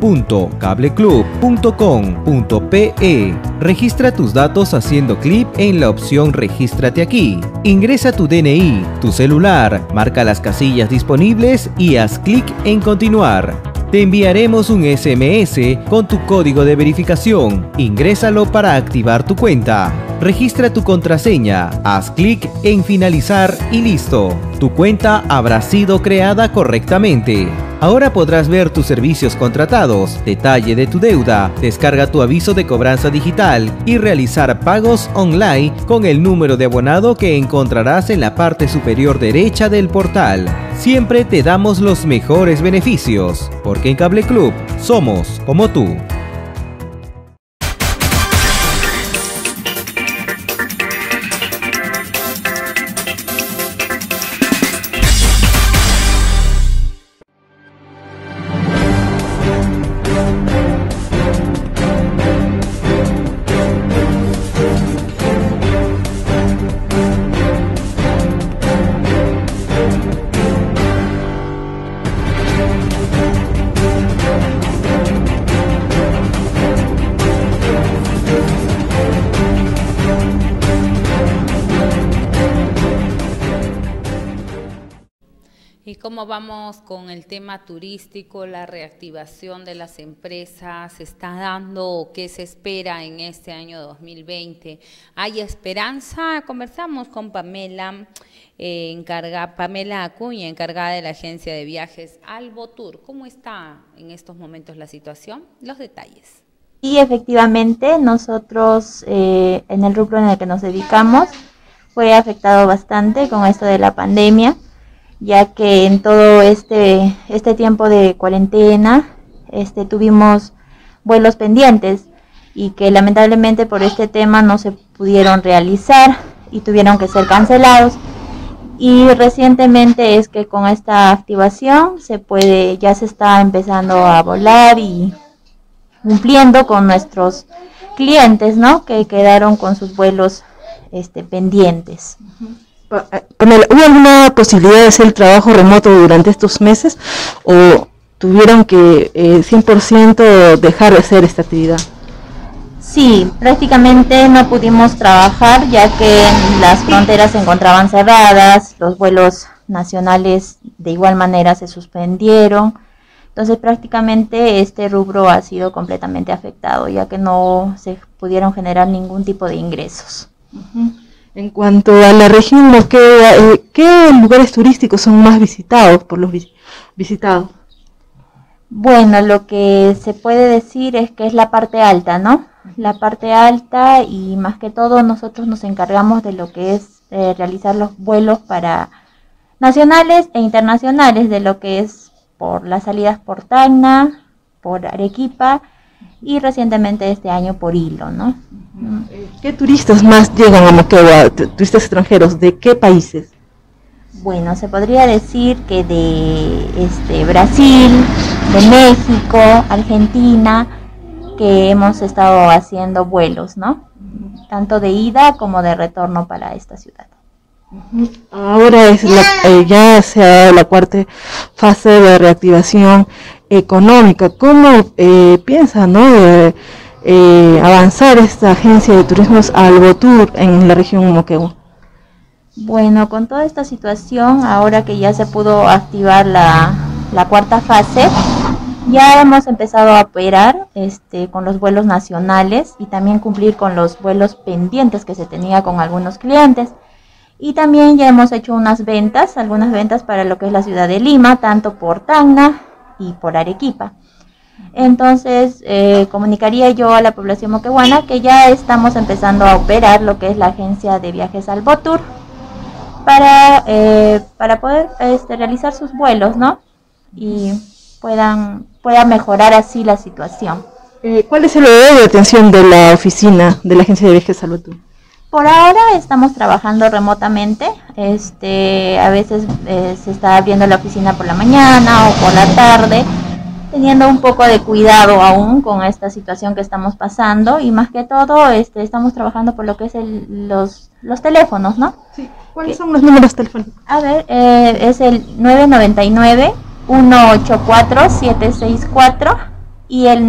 mi.cableclub.com.pe. Registra tus datos haciendo clic en la opción Regístrate aquí. Ingresa tu DNI, tu celular, marca las casillas disponibles y haz clic en Continuar. Te enviaremos un SMS con tu código de verificación. Ingrésalo para activar tu cuenta. Registra tu contraseña, haz clic en Finalizar y listo. Tu cuenta habrá sido creada correctamente. Ahora podrás ver tus servicios contratados, detalle de tu deuda, descarga tu aviso de cobranza digital y realizar pagos online con el número de abonado que encontrarás en la parte superior derecha del portal. Siempre te damos los mejores beneficios, porque en Cable Club somos como tú. cómo vamos con el tema turístico, la reactivación de las empresas? ¿Se está dando o qué se espera en este año 2020? ¿Hay esperanza? Conversamos con Pamela, Pamela Acuña, encargada de la agencia de viajes Albotur. ¿Cómo está en estos momentos la situación? Los detalles. Y efectivamente nosotros en el rubro en el que nos dedicamos fue afectado bastante con esto de la pandemia, ya que en todo este tiempo de cuarentena tuvimos vuelos pendientes y que lamentablemente por este tema no se pudieron realizar y tuvieron que ser cancelados. Y recientemente es que con esta activación ya se está empezando a volar y cumpliendo con nuestros clientes, ¿no? Que quedaron con sus vuelos pendientes. ¿Hubo alguna posibilidad de hacer el trabajo remoto durante estos meses o tuvieron que 100% dejar de hacer esta actividad? Sí, prácticamente no pudimos trabajar ya que las fronteras se encontraban cerradas, los vuelos nacionales de igual manera se suspendieron. Entonces prácticamente este rubro ha sido completamente afectado, ya que no se pudieron generar ningún tipo de ingresos. En cuanto a la región Moquegua, ¿qué lugares turísticos son más visitados por los visitados? Bueno, lo que se puede decir es que es la parte alta, ¿no? La parte alta, y más que todo nosotros nos encargamos de lo que es realizar los vuelos para nacionales e internacionales, de lo que es por las salidas por Tacna, por Arequipa y recientemente este año por Hilo, ¿no? ¿Qué turistas más llegan a Moquegua, turistas extranjeros? ¿De qué países? Bueno, se podría decir que de Brasil, de México, Argentina, que hemos estado haciendo vuelos, ¿no? Tanto de ida como de retorno para esta ciudad. Ahora ya se ha dado la cuarta fase de reactivación económica. ¿Cómo piensa, ¿no? Avanzar esta agencia de turismos Albotur en la región Moquegua? Bueno, con toda esta situación, ahora que ya se pudo activar la cuarta fase, ya hemos empezado a operar con los vuelos nacionales y también cumplir con los vuelos pendientes que se tenía con algunos clientes. Y también ya hemos hecho algunas ventas para lo que es la ciudad de Lima, tanto por Tacna y por Arequipa. Entonces, comunicaría yo a la población moqueguana que ya estamos empezando a operar lo que es la agencia de viajes Albotur para poder realizar sus vuelos, ¿no? Y puedan mejorar así la situación. ¿Cuál es el horario de atención de la oficina de la agencia de viajes Albotur? Por ahora estamos trabajando remotamente, a veces se está abriendo la oficina por la mañana o por la tarde, teniendo un poco de cuidado aún con esta situación que estamos pasando, y más que todo estamos trabajando por lo que es los teléfonos, ¿no? Sí. ¿Cuáles son los números telefónicos? A ver, es el 999-184-764 y el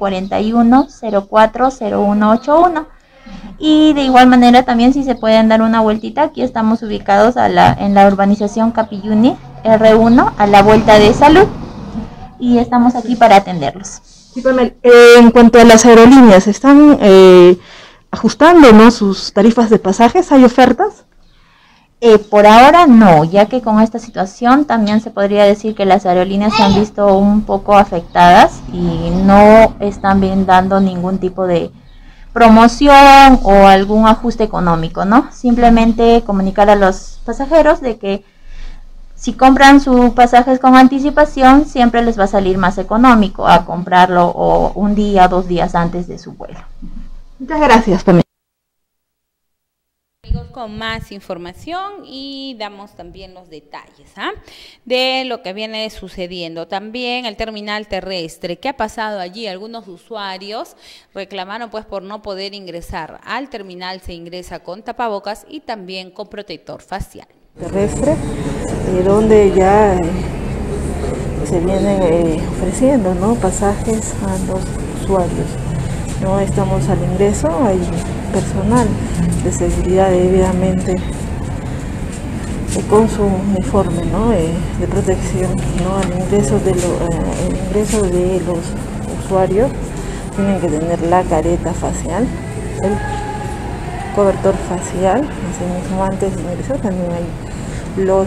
941-040181. Y de igual manera también, si se pueden dar una vueltita, aquí estamos ubicados en la urbanización Capilluni R1, a la vuelta de Salud, y estamos aquí para atenderlos. Sí, Pamela, en cuanto a las aerolíneas, ¿están ajustando, ¿no?, sus tarifas de pasajes? ¿Hay ofertas? Por ahora no, ya que con esta situación también se podría decir que las aerolíneas se han visto un poco afectadas y no están dando ningún tipo de promoción o algún ajuste económico, ¿no? Simplemente comunicar a los pasajeros de que si compran sus pasajes con anticipación, siempre les va a salir más económico a comprarlo o un día, 2 días antes de su vuelo. Muchas gracias, Pamela. Amigos, con más información y damos también los detalles de lo que viene sucediendo. También el terminal terrestre, ¿qué ha pasado allí? Algunos usuarios reclamaron pues por no poder ingresar al terminal. Se ingresa con tapabocas y también con protector facial. Terrestre, donde ya se vienen ofreciendo, ¿no?, pasajes a los usuarios. No estamos al ingreso, hay personal de seguridad debidamente con su uniforme, ¿no? De protección, ¿no? El ingreso de los usuarios tienen que tener la careta facial, el cobertor facial, asimismo antes de ingresar también hay los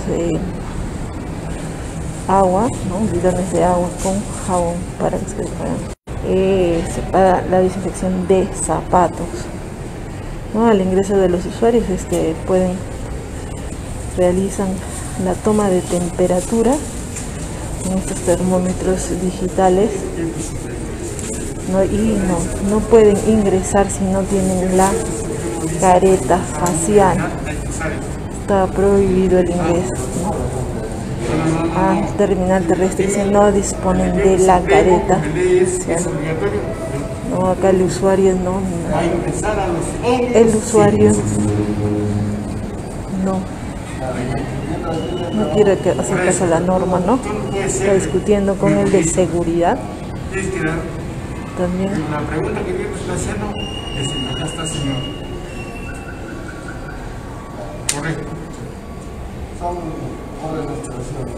agua, ¿no? Bidones de agua con jabón para que se puedan para la desinfección de zapatos, ¿no? Al ingreso de los usuarios realizan la toma de temperatura con estos termómetros digitales, ¿no? Y no pueden ingresar si no tienen la careta facial. Está prohibido el ingreso, ¿no? A terminal terrestre si no disponen de la careta facial. No, acá el usuario no quiere hacer caso a la norma, ¿no? Está discutiendo con el de seguridad. También. La pregunta que yo estoy haciendo es: acá está, señor. Correcto. Son obras de instalación.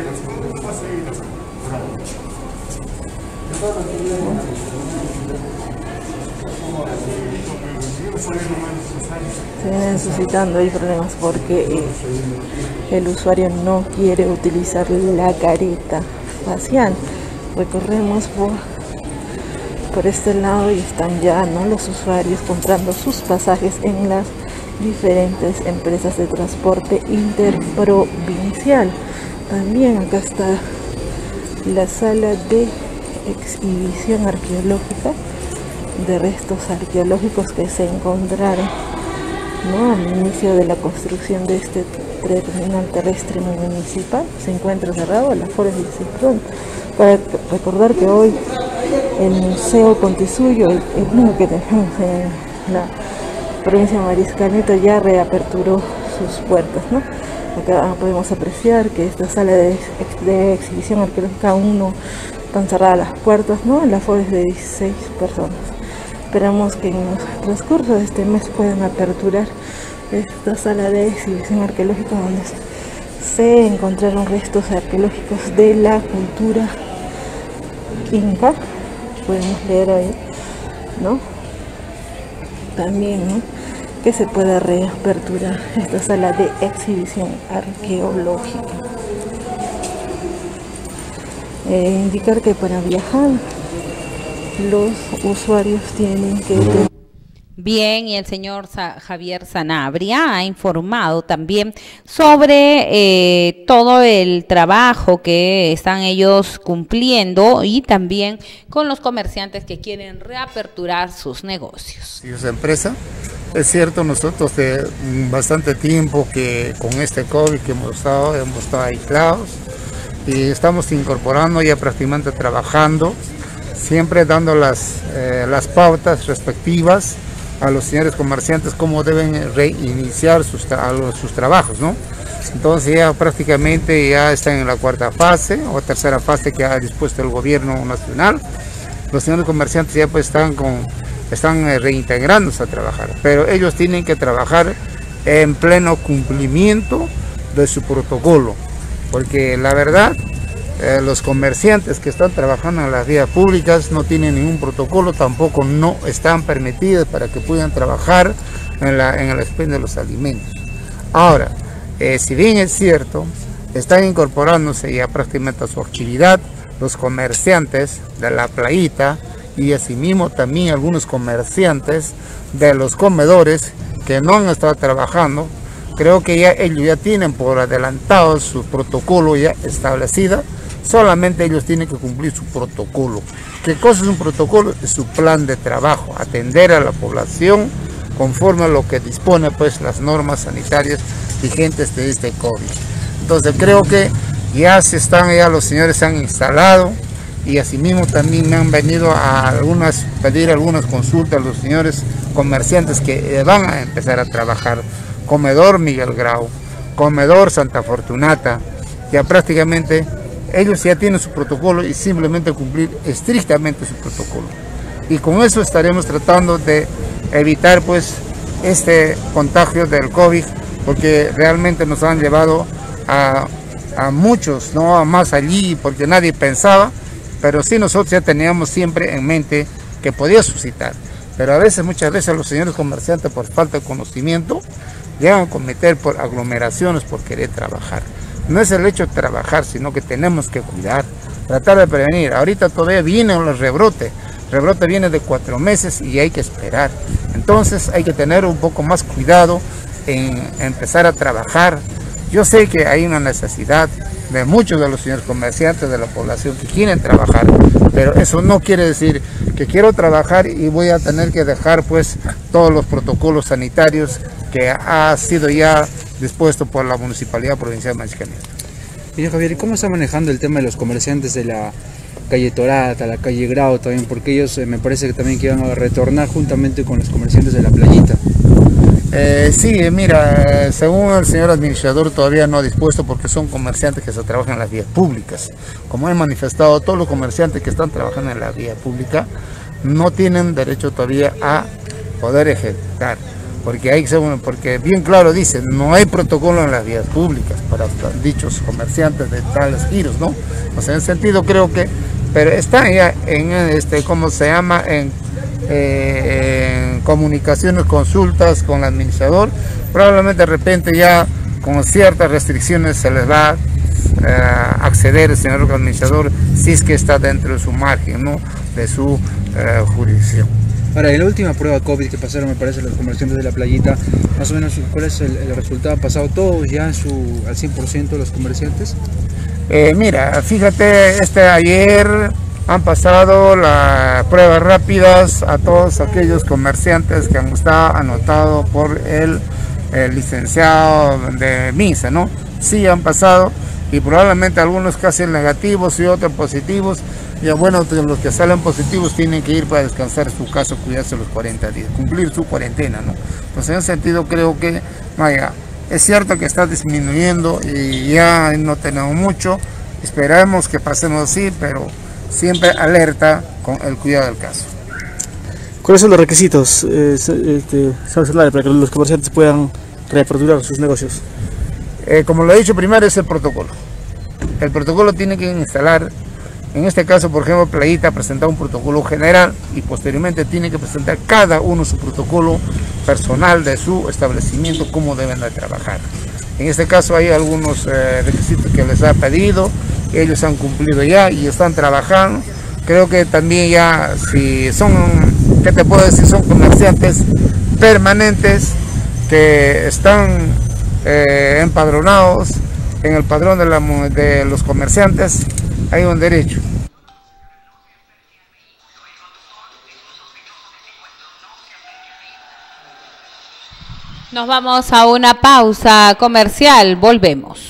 Se vienen suscitando ahí problemas porque el usuario no quiere utilizar la careta facial. Recorremos por este lado y están ya, ¿no?, los usuarios comprando sus pasajes en las diferentes empresas de transporte interprovincial. También acá está la sala de exhibición arqueológica de restos arqueológicos que se encontraron, ¿no?, al inicio de la construcción de este terminal terrestre municipal. Se encuentra cerrado a las horas 16 pronto. Para recordar que hoy el Museo Contesuyo, el único que tenemos en la provincia de Mariscal, ya reaperturó sus puertas, ¿no? Acá podemos apreciar que esta sala de exhibición arqueológica aún no están cerradas las puertas, ¿no? El aforo es de 16 personas. Esperamos que en el transcurso de este mes puedan aperturar esta sala de exhibición arqueológica donde se encontraron restos arqueológicos de la cultura inca. Podemos leer ahí, ¿no? También, ¿no?, que se pueda reaperturar esta sala de exhibición arqueológica. Indicar que para viajar los usuarios tienen que... Bien, y el señor Javier Sanabria ha informado también sobre todo el trabajo que están ellos cumpliendo y también con los comerciantes que quieren reaperturar sus negocios. Y esa empresa, es cierto, nosotros de bastante tiempo que con este COVID que hemos estado aislados y estamos incorporando ya prácticamente trabajando, siempre dando las pautas respectivas a los señores comerciantes cómo deben reiniciar sus trabajos, ¿no? Entonces ya prácticamente ya están en la cuarta fase o tercera fase que ha dispuesto el gobierno nacional. Los señores comerciantes ya pues están reintegrándose a trabajar, pero ellos tienen que trabajar en pleno cumplimiento de su protocolo, porque la verdad los comerciantes que están trabajando en las vías públicas no tienen ningún protocolo, tampoco no están permitidos para que puedan trabajar en el expendio de los alimentos. Ahora, si bien es cierto, están incorporándose ya prácticamente a su actividad los comerciantes de la playita y asimismo también algunos comerciantes de los comedores que no han estado trabajando. Creo que ya ellos ya tienen por adelantado su protocolo ya establecido. Solamente ellos tienen que cumplir su protocolo. ¿Qué cosa es un protocolo? Es su plan de trabajo, atender a la población conforme a lo que dispone pues las normas sanitarias vigentes de este COVID. Entonces creo que ya los señores se han instalado y asimismo también me han venido a pedir algunas consultas a los señores comerciantes que van a empezar a trabajar. Comedor Miguel Grau, Comedor Santa Fortunata, ya prácticamente ellos ya tienen su protocolo y simplemente cumplir estrictamente su protocolo. Y con eso estaremos tratando de evitar pues este contagio del COVID porque realmente nos han llevado a muchos, no a más allí, porque nadie pensaba, pero sí nosotros ya teníamos siempre en mente que podía suscitar. Pero a veces, muchas veces los señores comerciantes, por falta de conocimiento, llegan a cometer por aglomeraciones por querer trabajar. No es el hecho de trabajar, sino que tenemos que cuidar, tratar de prevenir. Ahorita todavía vienen los rebrotes. El rebrote viene de 4 meses y hay que esperar. Entonces hay que tener un poco más cuidado en empezar a trabajar. Yo sé que hay una necesidad de muchos de los señores comerciantes, de la población que quieren trabajar, pero eso no quiere decir que quiero trabajar y voy a tener que dejar pues todos los protocolos sanitarios que ha sido ya dispuesto por la Municipalidad Provincial de Machicanesto. Señor Javier, ¿y cómo está manejando el tema de los comerciantes de la calle Torata, la calle Grau también? Porque ellos me parece que también que iban a retornar juntamente con los comerciantes de la playita. Sí, mira, según el señor administrador todavía no ha dispuesto, porque son comerciantes que se trabajan en las vías públicas. Como he manifestado, todos los comerciantes que están trabajando en la vía pública no tienen derecho todavía a poder ejecutar, porque bien claro dice, no hay protocolo en las vías públicas para dichos comerciantes de tales giros, ¿no? O sea, en ese sentido creo que, pero está ya en ¿cómo se llama? En comunicaciones, consultas con el administrador. Probablemente de repente ya con ciertas restricciones se les va a acceder el señor administrador si es que está dentro de su margen, ¿no? De su jurisdicción. Ahora, en la última prueba COVID que pasaron, me parece, los comerciantes de la playita, más o menos, ¿cuál es el resultado? ¿Han pasado todos ya al 100% los comerciantes? Mira, fíjate, ayer han pasado las pruebas rápidas a todos aquellos comerciantes que han estado anotados por el licenciado de MINSA, ¿no? Sí han pasado, y probablemente algunos casi negativos y otros positivos. Y bueno, los que salen positivos tienen que ir para descansar en su casa, cuidarse los 40 días, cumplir su cuarentena, ¿no? Pues en ese sentido creo que, vaya, es cierto que está disminuyendo y ya no tenemos mucho, esperamos que pasemos así, pero siempre alerta con el cuidado del caso. ¿Cuáles son los requisitos para que los comerciantes puedan reaperturar sus negocios? Como lo he dicho primero, es el protocolo. El protocolo tiene que instalar, en este caso, por ejemplo, Playita presentar un protocolo general y posteriormente tiene que presentar cada uno su protocolo personal de su establecimiento, cómo deben de trabajar. En este caso hay algunos requisitos que les ha pedido, ellos han cumplido ya y están trabajando. Creo que también ya, si son, ¿qué te puedo decir? Son comerciantes permanentes que están empadronados en el padrón de los comerciantes, hay un derecho. Nos vamos a una pausa comercial, volvemos.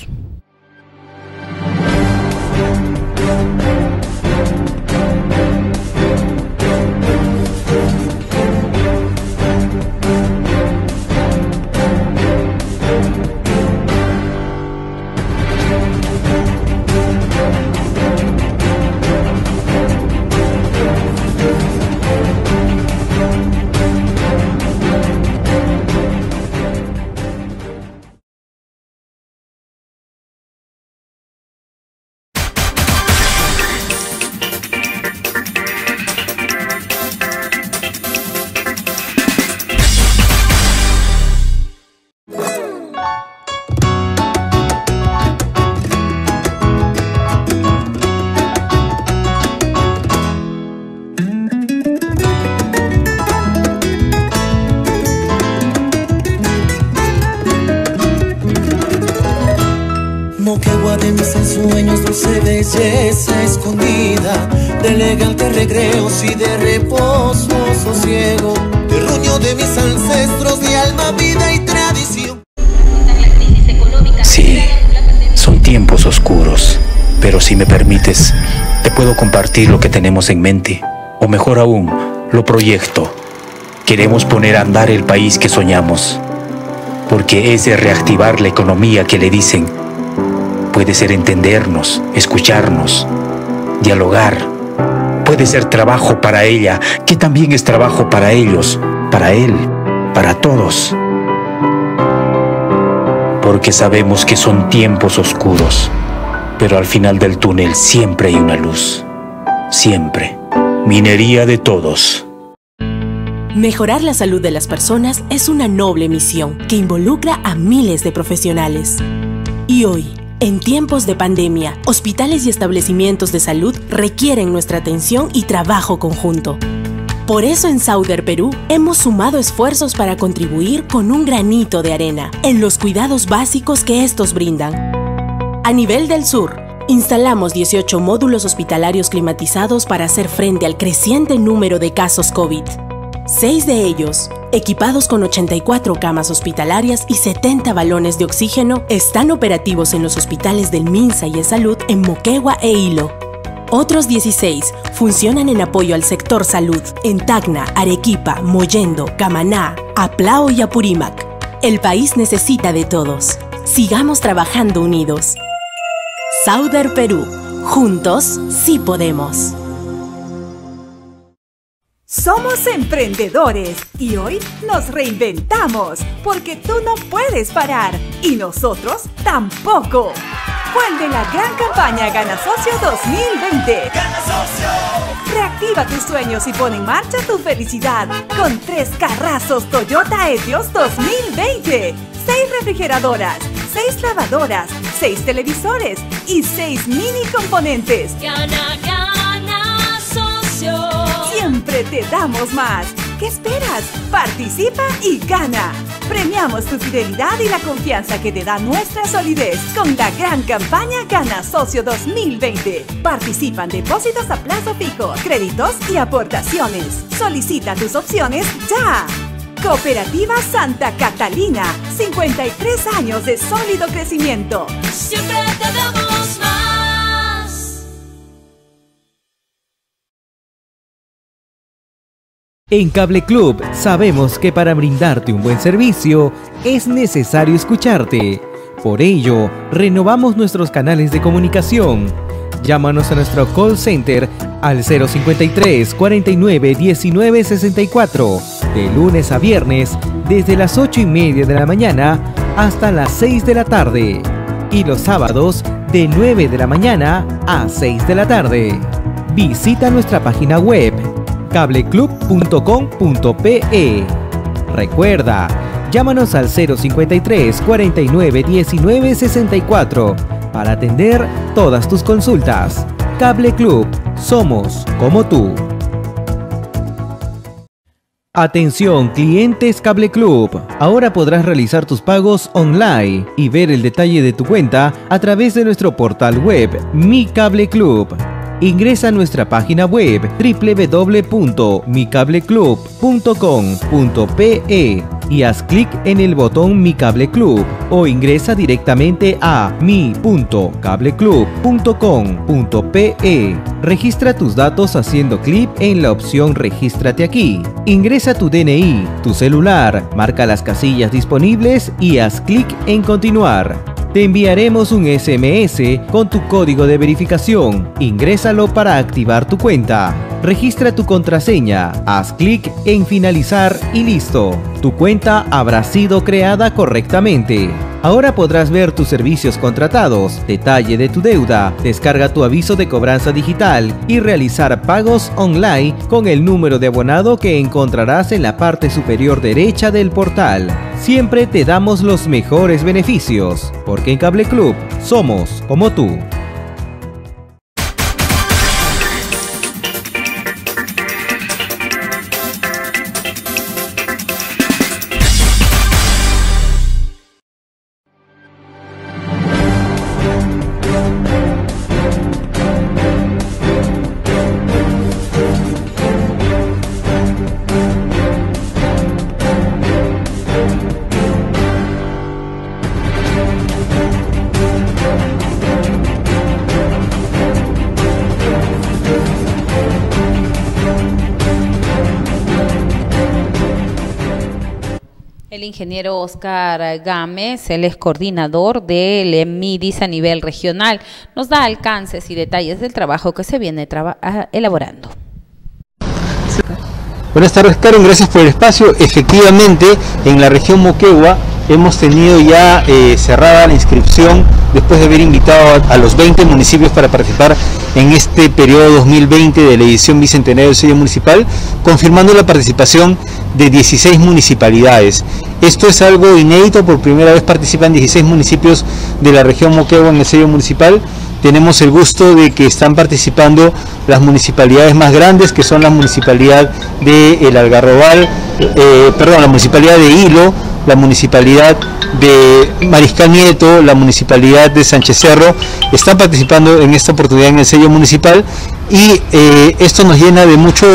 Moquegua de mis ensueños, dulce belleza escondida, de elegantes recreos y de reposo sosiego, terruño de mis ancestros de alma, vida y tradición. Sí, son tiempos oscuros, pero si me permites, te puedo compartir lo que tenemos en mente, o mejor aún, lo proyecto. Queremos poner a andar el país que soñamos, porque es de reactivar la economía que le dicen. Puede ser entendernos, escucharnos, dialogar. Puede ser trabajo para ella, que también es trabajo para ellos, para él, para todos. porque sabemos que son tiempos oscuros, pero al final del túnel siempre hay una luz. Siempre. Minería de todos. Mejorar la salud de las personas es una noble misión que involucra a miles de profesionales. Y hoy, en tiempos de pandemia, hospitales y establecimientos de salud requieren nuestra atención y trabajo conjunto. Por eso en Sauder Perú hemos sumado esfuerzos para contribuir con un granito de arena en los cuidados básicos que estos brindan. A nivel del sur, instalamos 18 módulos hospitalarios climatizados para hacer frente al creciente número de casos COVID. 6 de ellos, equipados con 84 camas hospitalarias y 70 balones de oxígeno, están operativos en los hospitales del Minsa y Salud en Moquegua e Hilo. Otros 16 funcionan en apoyo al sector salud en Tacna, Arequipa, Mollendo, Camaná, Aplao y Apurímac. El país necesita de todos. Sigamos trabajando unidos. Sauder Perú. Juntos sí podemos. Somos emprendedores y hoy nos reinventamos porque tú no puedes parar y nosotros tampoco. Fue el de la gran campaña Gana Socio 2020. ¡Gana Socio! Reactiva tus sueños y pon en marcha tu felicidad con 3 carrazos Toyota Etios 2020, 6 refrigeradoras, 6 lavadoras, 6 televisores y 6 mini componentes. Gana, gana, socio. Siempre te damos más. ¿Qué esperas? Participa y gana. Premiamos tu fidelidad y la confianza que te da nuestra solidez con la gran campaña Gana Socio 2020. Participan depósitos a plazo fijo, créditos y aportaciones. Solicita tus opciones ya. Cooperativa Santa Catalina, 53 años de sólido crecimiento. Siempre te damos más. En Cable Club sabemos que para brindarte un buen servicio es necesario escucharte. Por ello, renovamos nuestros canales de comunicación. Llámanos a nuestro call center al 053 49 19 64 de lunes a viernes desde las 8:30 de la mañana hasta las 6 de la tarde y los sábados de 9 de la mañana a 6 de la tarde. Visita nuestra página web cableclub.com.pe. Recuerda, llámanos al 053 49 19 64 para atender todas tus consultas. Cable Club, somos como tú. Atención clientes Cable Club, ahora podrás realizar tus pagos online y ver el detalle de tu cuenta a través de nuestro portal web Mi Cable Club. Ingresa a nuestra página web www.micableclub.com.pe y haz clic en el botón Mi Cable Club o ingresa directamente a mi.cableclub.com.pe. Registra tus datos haciendo clic en la opción Regístrate aquí. Ingresa tu DNI, tu celular, marca las casillas disponibles y haz clic en Continuar. Te enviaremos un SMS con tu código de verificación. Ingrésalo para activar tu cuenta. Registra tu contraseña, haz clic en Finalizar y listo. Tu cuenta habrá sido creada correctamente. Ahora podrás ver tus servicios contratados, detalle de tu deuda, descarga tu aviso de cobranza digital y realizar pagos online con el número de abonado que encontrarás en la parte superior derecha del portal. Siempre te damos los mejores beneficios, porque en Cable Club somos como tú. El ingeniero Oscar Gámez, él es coordinador del MIDIS a nivel regional, nos da alcances y detalles del trabajo que se viene elaborando. Buenas tardes, Karen, gracias por el espacio. Efectivamente, en la región Moquegua hemos tenido ya cerrada la inscripción después de haber invitado a los 20 municipios para participar en este periodo 2020 de la edición bicentenario del sello municipal, confirmando la participación de 16 municipalidades. Esto es algo inédito, por primera vez participan 16 municipios de la región Moquegua en el sello municipal. Tenemos el gusto de que están participando las municipalidades más grandes, que son la municipalidad de El Algarrobal, la municipalidad de Hilo, la municipalidad de Mariscal Nieto, la municipalidad de Sánchez Cerro, están participando en esta oportunidad en el sello municipal, y esto nos llena de mucho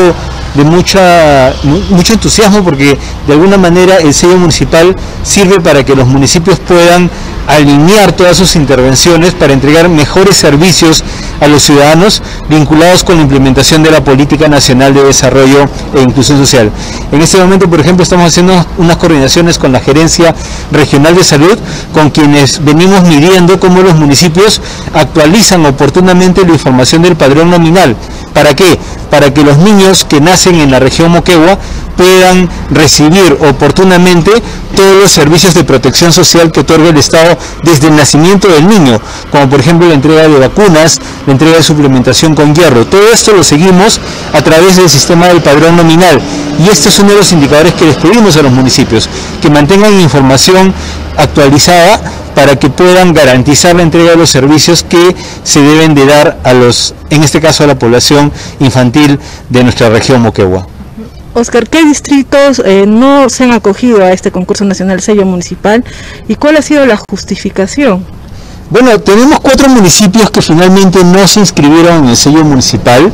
entusiasmo, porque de alguna manera el sello municipal sirve para que los municipios puedan alinear todas sus intervenciones para entregar mejores servicios a los ciudadanos vinculados con la implementación de la Política Nacional de Desarrollo e Inclusión Social. En este momento, por ejemplo, estamos haciendo unas coordinaciones con la Gerencia Regional de Salud, con quienes venimos midiendo cómo los municipios actualizan oportunamente la información del padrón nominal. ¿Para qué? Para que los niños que nacen en la región Moquegua puedan recibir oportunamente todos los servicios de protección social que otorga el Estado desde el nacimiento del niño, como por ejemplo la entrega de vacunas, la entrega de suplementación con hierro. Todo esto lo seguimos a través del sistema del padrón nominal, y este es uno de los indicadores que les pedimos a los municipios, que mantengan información actualizada para que puedan garantizar la entrega de los servicios que se deben de dar a en este caso a la población infantil de nuestra región Moquegua. Oscar, ¿qué distritos no se han acogido a este concurso nacional sello municipal y cuál ha sido la justificación? Bueno, tenemos 4 municipios que finalmente no se inscribieron en el sello municipal,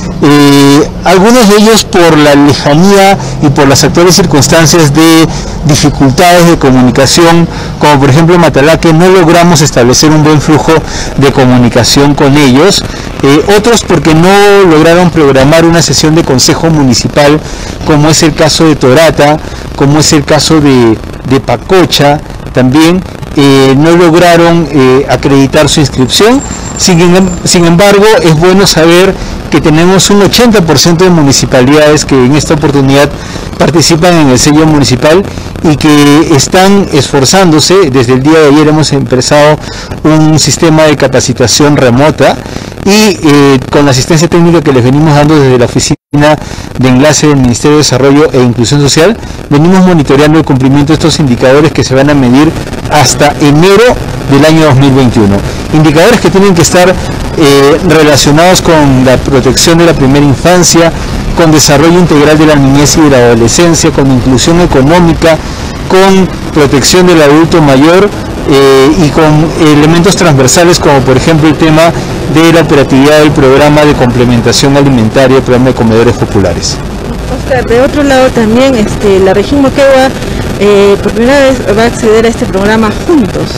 algunos de ellos por la lejanía y por las actuales circunstancias de dificultades de comunicación, como por ejemplo Matalaque, no logramos establecer un buen flujo de comunicación con ellos, otros porque no lograron programar una sesión de consejo municipal, como es el caso de Torata, como es el caso de Pacocha, también no lograron acreditar su inscripción. Sin embargo, es bueno saber que tenemos un 80% de municipalidades que en esta oportunidad participan en el sello municipal y que están esforzándose. Desde el día de ayer hemos empezado un sistema de capacitación remota y con la asistencia técnica que les venimos dando desde la oficina de enlace del Ministerio de Desarrollo e Inclusión Social, venimos monitoreando el cumplimiento de estos indicadores que se van a medir hasta enero del año 2021. Indicadores que tienen que estar relacionados con la protección de la primera infancia, con desarrollo integral de la niñez y de la adolescencia, con inclusión económica, con protección del adulto mayor y con elementos transversales como por ejemplo el tema de la operatividad del programa de complementación alimentaria, el programa de comedores populares. Oscar, de otro lado también la región Moquegua por primera vez va a acceder a este programa Juntos.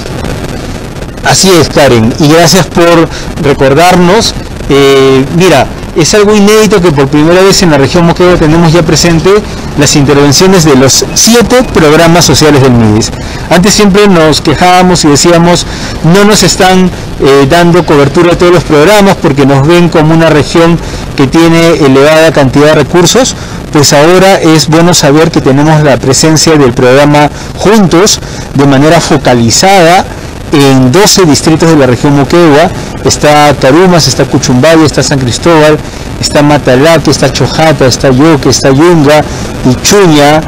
Así es, Karen, y gracias por recordarnos. Mira, es algo inédito que por primera vez en la región Moquegua tenemos ya presente las intervenciones de los 7 programas sociales del MIDIS. Antes siempre nos quejábamos y decíamos no nos están dando cobertura a todos los programas porque nos ven como una región que tiene elevada cantidad de recursos. Pues ahora es bueno saber que tenemos la presencia del programa Juntos de manera focalizada en 12 distritos de la región Moquegua. Está Tarumas, está Cuchumbaya, está San Cristóbal, está Matalaque, está Chojata, está Yoque, está Yunga, Ichuña,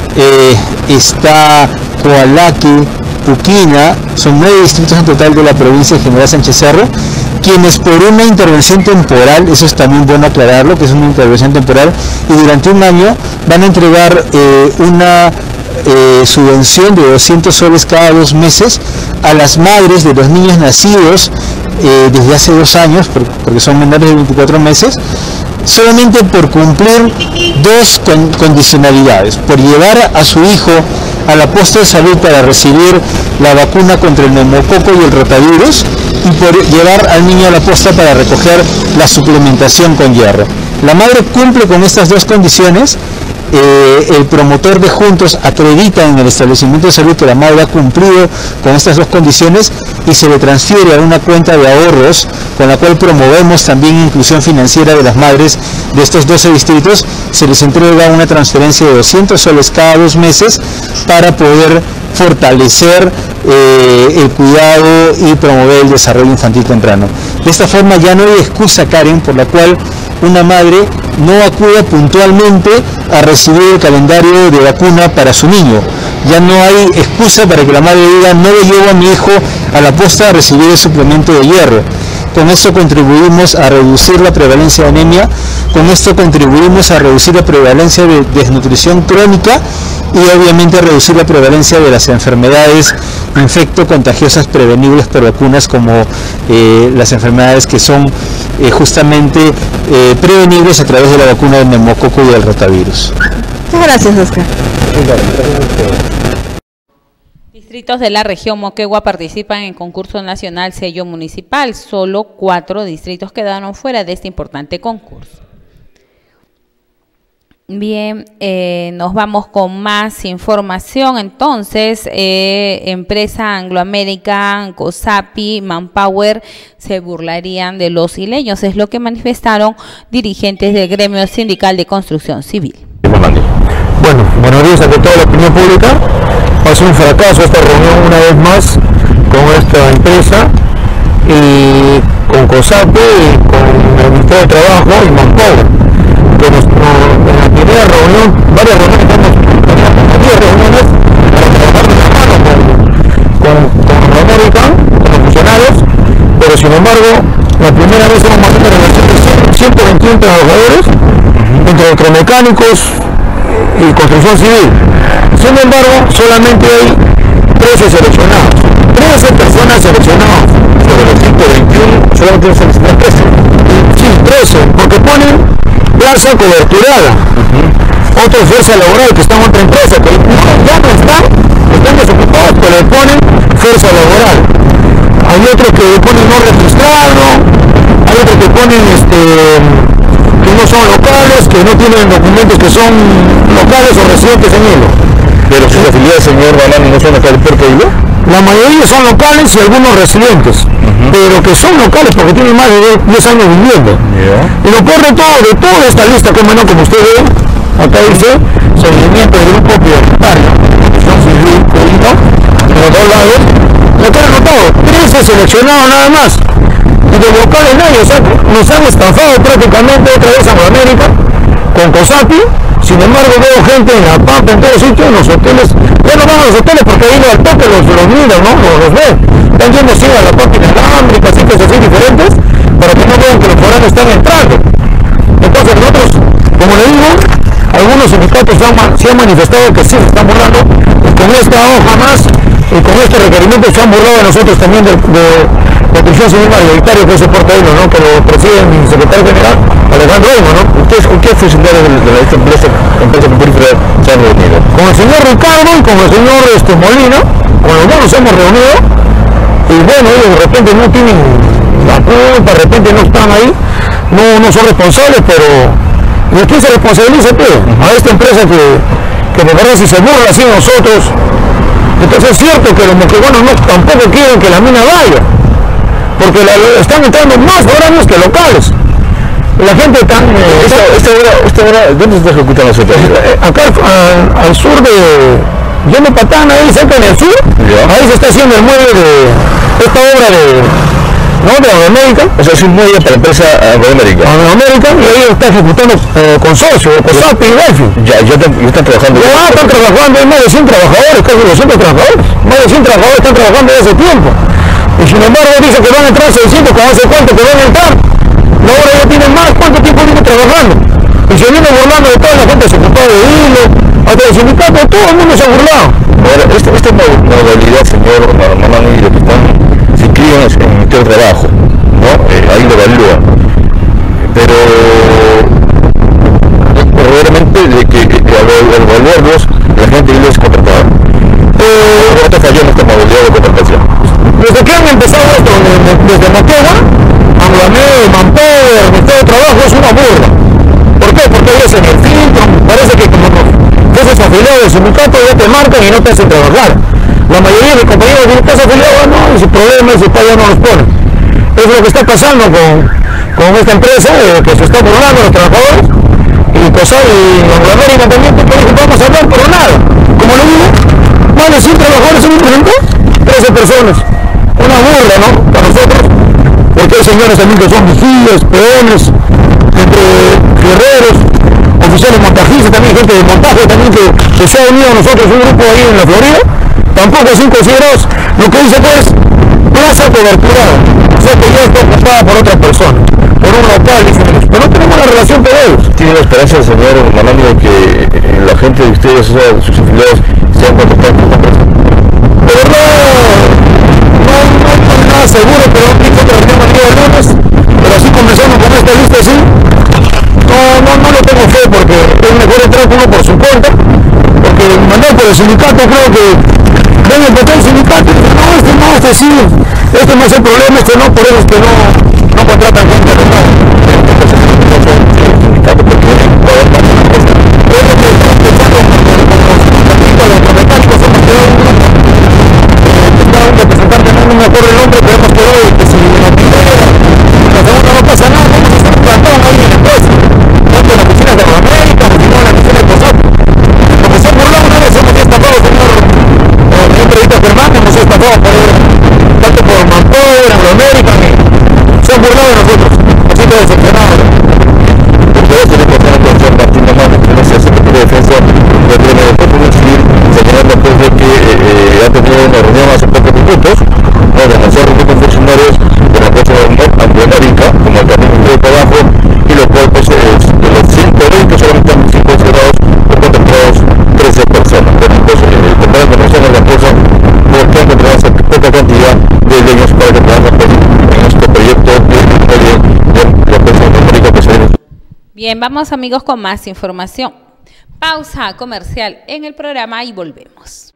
está Coalaque, Puquina. Son 9 distritos en total de la provincia de General Sánchez Cerro, quienes por una intervención temporal, eso es también bueno aclararlo, que es una intervención temporal, y durante un año van a entregar una subvención de 200 soles cada 2 meses a las madres de los niños nacidos desde hace 2 años, porque son menores de 24 meses, solamente por cumplir 2 condicionalidades: por llevar a su hijo a la posta de salud para recibir la vacuna contra el neumococo y el rotavirus, y por llevar al niño a la posta para recoger la suplementación con hierro. La madre cumple con estas 2 condiciones. El promotor de Juntos acredita en el establecimiento de salud que la madre ha cumplido con estas 2 condiciones y se le transfiere a una cuenta de ahorros con la cual promovemos también inclusión financiera de las madres de estos 12 distritos. Se les entrega una transferencia de 200 soles cada 2 meses para poder fortalecer el cuidado y promover el desarrollo infantil temprano. De esta forma ya no hay excusa, Karen, por la cual una madre no acude puntualmente a recibir el calendario de vacuna para su niño. Ya no hay excusa para que la madre diga: no le llevo a mi hijo a la posta a recibir el suplemento de hierro. Con esto contribuimos a reducir la prevalencia de anemia, con esto contribuimos a reducir la prevalencia de desnutrición crónica y obviamente a reducir la prevalencia de las enfermedades infectocontagiosas prevenibles por vacunas, como las enfermedades que son justamente prevenibles a través de la vacuna del neumococo y del rotavirus. Muchas gracias, Oscar. Distritos de la región Moquegua participan en concurso nacional sello municipal. Solo 4 distritos quedaron fuera de este importante concurso. Bien, nos vamos con más información. Entonces, empresa Anglo American, COSAPI, Manpower se burlarían de los isleños. Es lo que manifestaron dirigentes del gremio sindical de construcción civil. Bueno, buenos días a toda la opinión pública. Pasó un fracaso esta reunión una vez más con esta empresa y con COSAPI y con el Ministerio de Trabajo y Manpower. Que en la primera reunión, varias reuniones, tenemos 10 reuniones para trabajar de la mano con American, con los funcionarios, pero sin embargo, la primera vez hemos mandado una relación de 121 trabajadores, entre electromecánicos y construcción civil. Sin embargo, solamente hay 13 seleccionados, 13 personas seleccionadas sobre los 121, solamente se seleccionan 13. Sí, 13, porque ponen plaza coberturada, otra fuerza laboral que está en otra empresa, que ya no están desocupados, pero le ponen fuerza laboral. Hay otros que le ponen no registrado, hay otros que ponen que no son locales, que no tienen documentos que son locales o residentes en Hilo. Pero sus afiliados, señor Balán, no son locales porque Hilo. La mayoría son locales y algunos residentes, pero que son locales porque tienen más de 10 años viviendo. Y lo peor de toda esta lista que mandó, como usted ve, acá dice seguimiento del grupo prioritario, construcción civil, Hilo, en los dos lados, lo que han anotado, 13 seleccionados nada más. Y de locales nadie, o sea, nos han estafado prácticamente otra vez Anglo American con COSAPI. Sin embargo, veo gente en La Pampa, en todos sitios, en los hoteles. Ya no van a los hoteles porque ahí al toque los miran, ¿no? Los ven. Están yendo así a La Pampa inalámbrica, sitios así diferentes, para que no vean que los foráneos están entrando. Entonces nosotros, como le digo, algunos sindicatos se han manifestado que sí se están burlando, y con esta hoja más y con este requerimiento se han burlado de nosotros también de construcción civil mayoritario, que es el portaíno, ¿no? Que lo preside mi secretario general, Alejandro Olmo, ¿no? ¿Ustedes con qué funcionarios de esta empresa petrolífera se han reunido? Con el señor Ricardo y con el señor Molina, con los dos nos hemos reunido, y bueno, ellos de repente no tienen la culpa, de repente no están ahí, no son responsables, pero ¿de quién se responsabiliza, pues? A esta empresa que de verdad si se burla así nosotros. Entonces es cierto que los moqueguanos tampoco quieren que la mina vaya, porque están entrando más foráneos que locales. La gente está... ¿Esta hora dónde se está ejecutando ese proyecto? Acá al sur de Yendo Patán, ahí cerca en el sur, ahí se está haciendo el muelle de esta obra de Anglo American. O sea, es un muelle para la empresa Anglo American. Anglo American, y ahí está ejecutando consorcio, COSAPI y Delphi. Ya están trabajando. Ya están trabajando, hay más de 100 trabajadores, casi 200 trabajadores. Más de 100 trabajadores están trabajando desde ese tiempo. Y sin embargo dicen que van a entrar 600, que hace cuánto que van a entrar. La obra ya tiene más, ¿cuánto tiempo viene trabajando? Y se viene burlando de toda la gente desocupada de Hilo, hasta el sindicato, todo el mundo se ha burlado. Ahora, esta modalidad, señor Mamán, y lo que están se inscriben en el Ministerio de Trabajo, ¿no? Ahí lo evalúan. Pero verdaderamente de que al evaluarlos la gente no es contratada. ¿Cómo está fallando esta modalidad de contratación? Desde que han empezado esto, desde Moquegua, Anglo American, Manpower, el Ministerio de Trabajo, es una burla. ¿Por qué? Porque ellos en el filtro, parece que como esos afiliados del sindicato ya te marcan y no te hacen trabajar. La mayoría de mis compañeros dicen que estás afiliado, no, ese problema, ese país ya no los ponen. Es lo que está pasando con esta empresa, que se está burlando a los trabajadores, y COSAPI y Anglo American también, porque vamos a hablar, pero nada. Como le digo, más de 100 trabajadores se me presentó 13 personas. Una burla, ¿no? Para nosotros, porque hay señores también que son vigías, peones, guerreros, oficiales montajistas, también gente de montaje también que se ha unido a nosotros, un grupo ahí en la Florida, tampoco son considerados, lo que dice pues, plaza coberturada, o sea que ya está ocupada por otra persona, por un local, dicen ellos, pero no tenemos una relación con ellos. ¿Tiene la esperanza, señor Manani, de que la gente de ustedes, o sea, sus afiliados, sean contratados por esta empresa? De verdad, no estoy nada seguro, pero dicho que reunión el día de lunes, pero así comenzando con esta lista así, no le tengo fe, porque es mejor entrar uno por su cuenta, porque mandado por el sindicato, creo que ven el papel sindicato y dicen, este sí, este no es el problema, este no, por eso es que no contratan gente de nada. No me acuerdo el nombre, pero hemos quedado de que si la segunda no pasa nada, vamos a estar plantados ahí en la empresa, tanto en la oficina de América, como si no en la oficina de COSAP. Porque se han burlado una vez, hemos estafado, señor Pedrito Germán, hemos estafado tanto por Manpower, Angloamérica, se han burlado de nosotros, así que decepcionados. Ustedes tienen que hacer con Juan Martín Namán, que es el secretario de Defensa del Gobierno Civil, señalando pues de que ha tenido una reunión hace pocos minutos, donde lanzaron grupos funcionarios de la empresa Angloamérica, como el camino de trabajo, y lo cual pues de los 120 solamente han sido considerados o contemplados 13 personas. Bueno, pues tendrán que conocer a la empresa porque han controlado esa poca cantidad de leyes para que puedan hacer en este proyecto de la empresa Angloamérica que se viene. Bien, vamos amigos con más información. Pausa comercial en el programa y volvemos.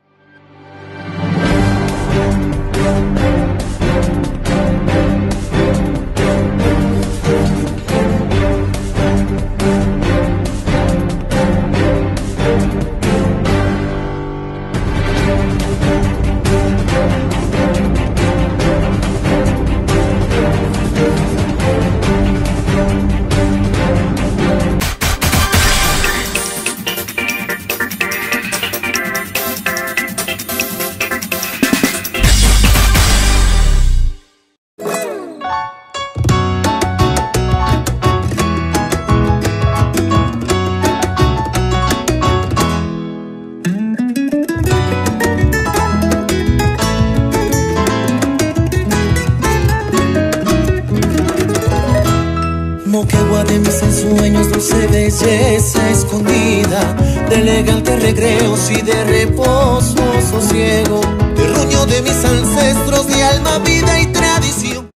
Moquegua de mis ensueños, dulce belleza escondida, de elegantes recreos y de reposo, sosiego, terruño de mis ancestros, de alma, vida y tradición.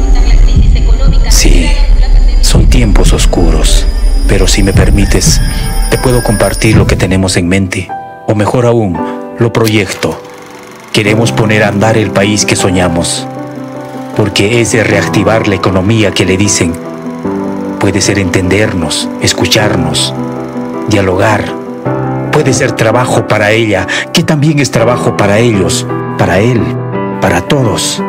Sí, son tiempos oscuros, pero si me permites, te puedo compartir lo que tenemos en mente, o mejor aún, lo proyecto. Queremos poner a andar el país que soñamos, porque es de reactivar la economía que le dicen. Puede ser entendernos, escucharnos, dialogar. Puede ser trabajo para ella, que también es trabajo para ellos, para él, para todos.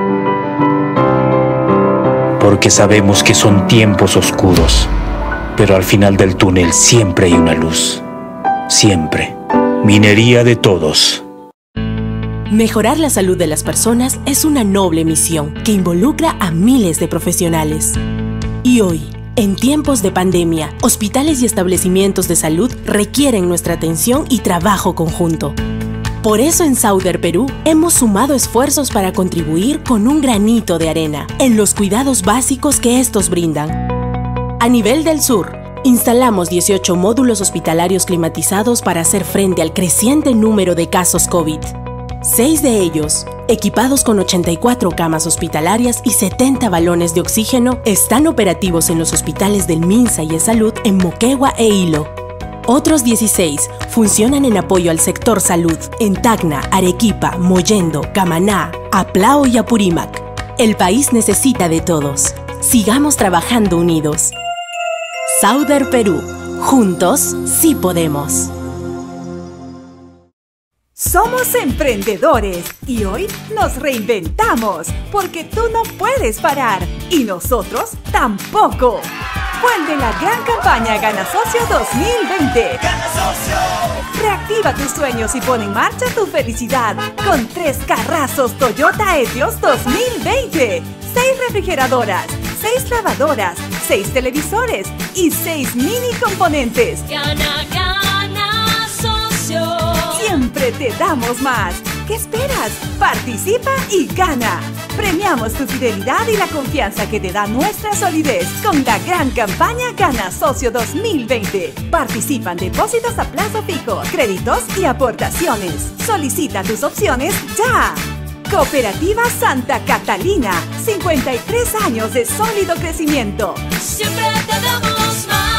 Porque sabemos que son tiempos oscuros, pero al final del túnel siempre hay una luz. Siempre. Minería de todos. Mejorar la salud de las personas es una noble misión que involucra a miles de profesionales. Y hoy, en tiempos de pandemia, hospitales y establecimientos de salud requieren nuestra atención y trabajo conjunto. Por eso en Sauder Perú hemos sumado esfuerzos para contribuir con un granito de arena en los cuidados básicos que estos brindan. A nivel del sur, instalamos 18 módulos hospitalarios climatizados para hacer frente al creciente número de casos COVID. 6 de ellos, equipados con 84 camas hospitalarias y 70 balones de oxígeno, están operativos en los hospitales del Minsa y eSalud en Moquegua e Hilo. Otros 16 funcionan en apoyo al sector salud en Tacna, Arequipa, Mollendo, Camaná, Aplao y Apurímac. El país necesita de todos. Sigamos trabajando unidos. Sauder Perú. Juntos sí podemos. Somos emprendedores y hoy nos reinventamos porque tú no puedes parar y nosotros tampoco. Fue el de la gran campaña Gana Socio 2020. ¡Gana Socio! Reactiva tus sueños y pon en marcha tu felicidad con 3 carrazos Toyota Etios 2020, 6 refrigeradoras, 6 lavadoras, 6 televisores y 6 mini componentes. Gana, gana, socio. Siempre te damos más. ¿Qué esperas? Participa y gana. Premiamos tu fidelidad y la confianza que te da nuestra solidez con la gran campaña Gana Socio 2020. Participan depósitos a plazo fijo, créditos y aportaciones. Solicita tus opciones ya. Cooperativa Santa Catalina, 53 años de sólido crecimiento. Siempre te damos más.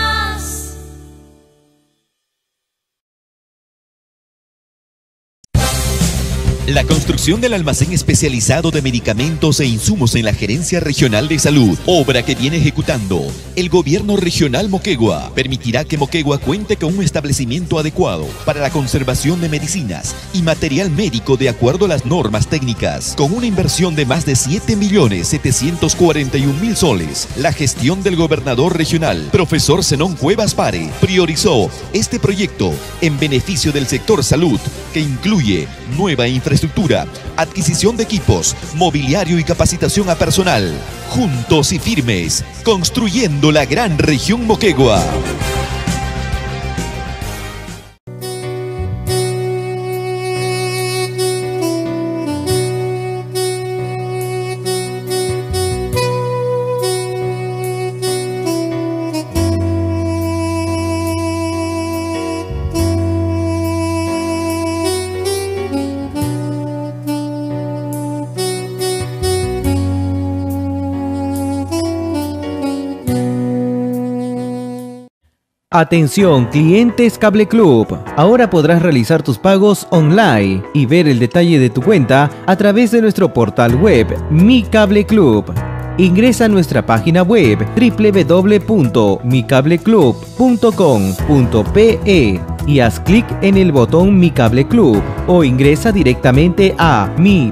La construcción del almacén especializado de medicamentos e insumos en la Gerencia Regional de Salud, obra que viene ejecutando el Gobierno Regional Moquegua, permitirá que Moquegua cuente con un establecimiento adecuado para la conservación de medicinas y material médico de acuerdo a las normas técnicas. Con una inversión de más de 7.741.000 soles, la gestión del gobernador regional, profesor Zenón Cuevas Pare, priorizó este proyecto en beneficio del sector salud, que incluye nueva infraestructura, adquisición de equipos, mobiliario y capacitación a personal. Juntos y firmes, construyendo la gran región Moquegua. Atención clientes Cable Club, ahora podrás realizar tus pagos online y ver el detalle de tu cuenta a través de nuestro portal web Mi Cable Club. Ingresa a nuestra página web www.micableclub.com.pe y haz clic en el botón Mi Cable Club o ingresa directamente a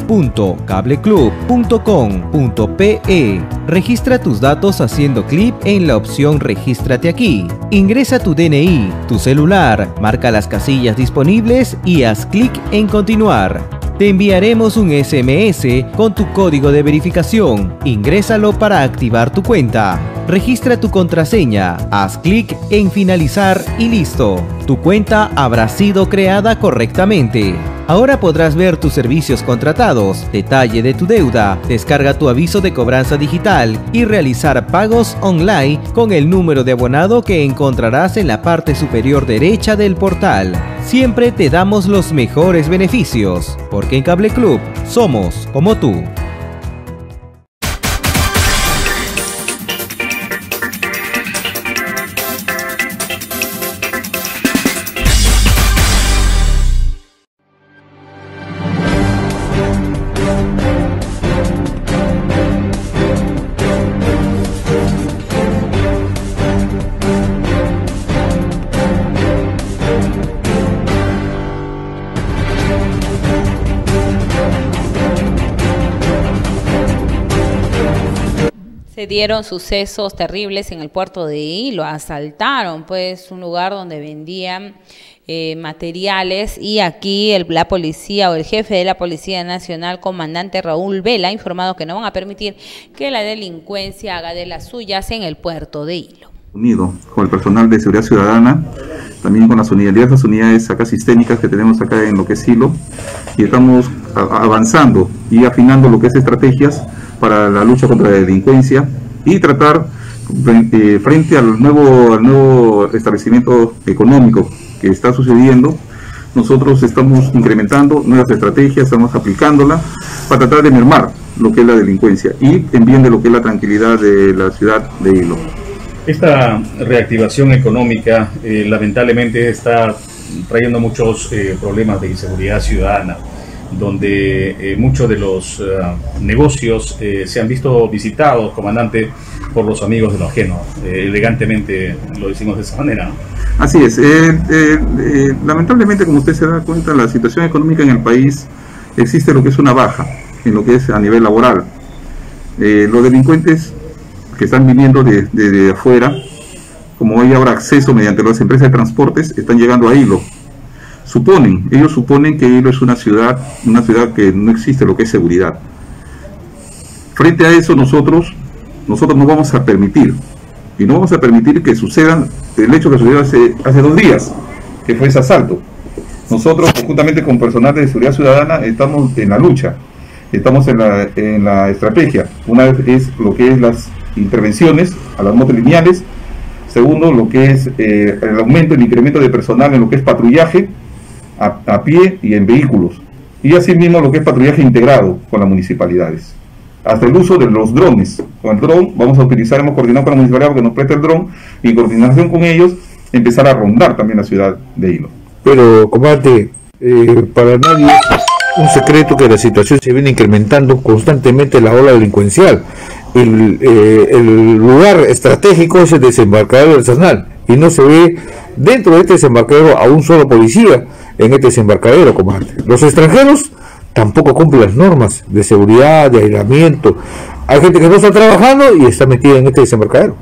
mi.cableclub.com.pe. Registra tus datos haciendo clic en la opción Regístrate aquí. Ingresa tu DNI, tu celular, marca las casillas disponibles y haz clic en Continuar. Te enviaremos un SMS con tu código de verificación. Ingrésalo para activar tu cuenta. Registra tu contraseña, haz clic en Finalizar y listo. Tu cuenta habrá sido creada correctamente. Ahora podrás ver tus servicios contratados, detalle de tu deuda, descarga tu aviso de cobranza digital y realizar pagos online con el número de abonado que encontrarás en la parte superior derecha del portal. Siempre te damos los mejores beneficios, porque en Cable Club somos como tú. Se dieron sucesos terribles en el puerto de Hilo, asaltaron pues un lugar donde vendían materiales y aquí la policía o el jefe de la Policía Nacional, comandante Raúl Vela, ha informado que no van a permitir que la delincuencia haga de las suyas en el puerto de Hilo. Unido con el personal de seguridad ciudadana, también con las unidades acá sistémicas que tenemos acá en lo que es Hilo, y estamos avanzando y afinando lo que es estrategias para la lucha contra la delincuencia y tratar frente al nuevo establecimiento económico que está sucediendo. Nosotros estamos incrementando nuevas estrategias, estamos aplicándolas para tratar de mermar lo que es la delincuencia y en bien de lo que es la tranquilidad de la ciudad de Hilo. Esta reactivación económica lamentablemente está trayendo muchos problemas de inseguridad ciudadana, donde muchos de los negocios se han visto visitados, comandante, por los amigos de lo ajeno. Elegantemente lo decimos de esa manera, ¿no? Así es. Lamentablemente, como usted se da cuenta, la situación económica en el país existe lo que es una baja en lo que es a nivel laboral. Los delincuentes que están viniendo de afuera, como hay ahora acceso mediante las empresas de transportes, están llegando a Hilo. ellos suponen que Hilo es una ciudad que no existe lo que es seguridad. Frente a eso nosotros no vamos a permitir, y no vamos a permitir que sucedan el hecho que sucedió hace 2 días, que fue ese asalto. Nosotros, conjuntamente con personal de seguridad ciudadana, estamos en la lucha, estamos en la estrategia. Una es lo que es las intervenciones a las motos lineales, segundo, lo que es el aumento, el incremento de personal en lo que es patrullaje a pie y en vehículos, y asimismo lo que es patrullaje integrado con las municipalidades, hasta el uso de los drones. Con el dron hemos coordinado con la municipalidad porque nos presta el dron, y en coordinación con ellos empezar a rondar también la ciudad de Hilo. Pero, comandante, para nadie es un secreto que la situación se viene incrementando constantemente, la ola delincuencial. El lugar estratégico es el desembarcadero del Sasnal, y no se ve dentro de este desembarcadero a un solo policía en este desembarcadero, comandante. Los extranjeros tampoco cumplen las normas de seguridad, de aislamiento. Hay gente que no está trabajando y está metida en este desembarcadero.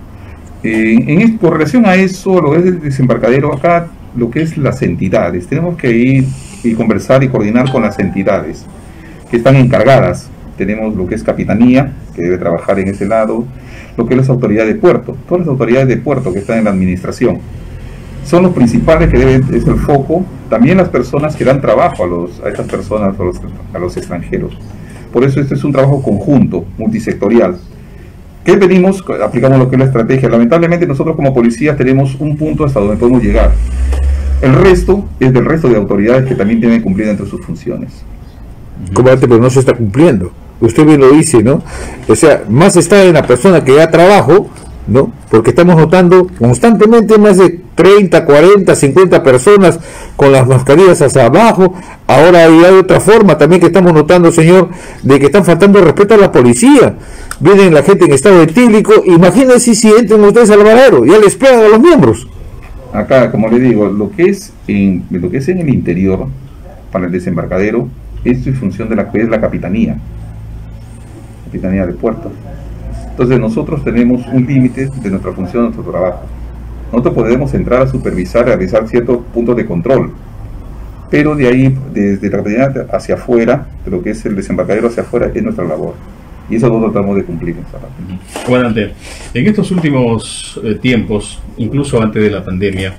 Con relación a eso, lo que es el desembarcadero, acá lo que es las entidades, tenemos que ir y conversar y coordinar con las entidades que están encargadas. Tenemos lo que es Capitanía, que debe trabajar en ese lado, lo que es las autoridades de puerto, todas las autoridades de puerto que están en la administración. Son los principales que es el foco, también las personas que dan trabajo a estas personas, a los extranjeros. Por eso este es un trabajo conjunto, multisectorial. ¿Qué venimos? Aplicamos lo que es la estrategia. Lamentablemente nosotros como policías tenemos un punto hasta donde podemos llegar. El resto es del resto de autoridades que también tienen que cumplir dentro de sus funciones. Comandante, pero no se está cumpliendo. Usted bien lo dice, ¿no? O sea, más está en la persona que da trabajo, ¿no? Porque estamos notando constantemente más de 30, 40, 50 personas con las mascarillas hacia abajo. Ahora hay otra forma también que estamos notando, señor, de que están faltando respeto a la policía. Vienen la gente en estado etílico. Imagínense si entran ustedes al varadero, ya les pegan a los miembros. Acá, como le digo, lo que es en el interior, para el desembarcadero, esto es función de la que es la Capitanía de Puerto. Entonces nosotros tenemos un límite de nuestra función, de nuestro trabajo. Nosotros podemos entrar a supervisar, a realizar ciertos puntos de control, pero de ahí, desde la Capitanía hacia afuera, de lo que es el desembarcadero hacia afuera, es nuestra labor. Y eso nosotros tratamos de cumplir. Comandante, en estos últimos tiempos, incluso antes de la pandemia,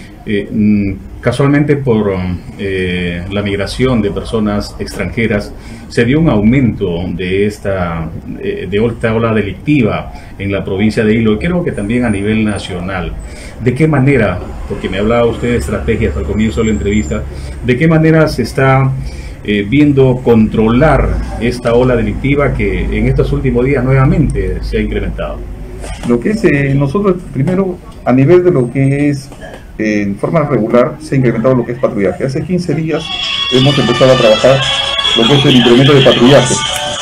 casualmente por la migración de personas extranjeras, se dio un aumento de esta ola delictiva en la provincia de Hilo, y creo que también a nivel nacional. ¿De qué manera, porque me hablaba usted de estrategias al comienzo de la entrevista, de qué manera se está viendo controlar esta ola delictiva que en estos últimos días nuevamente se ha incrementado? Lo que es, nosotros primero, a nivel de lo que es en forma regular, se ha incrementado lo que es patrullaje. Hace 15 días hemos empezado a trabajar lo que es el incremento de patrullaje.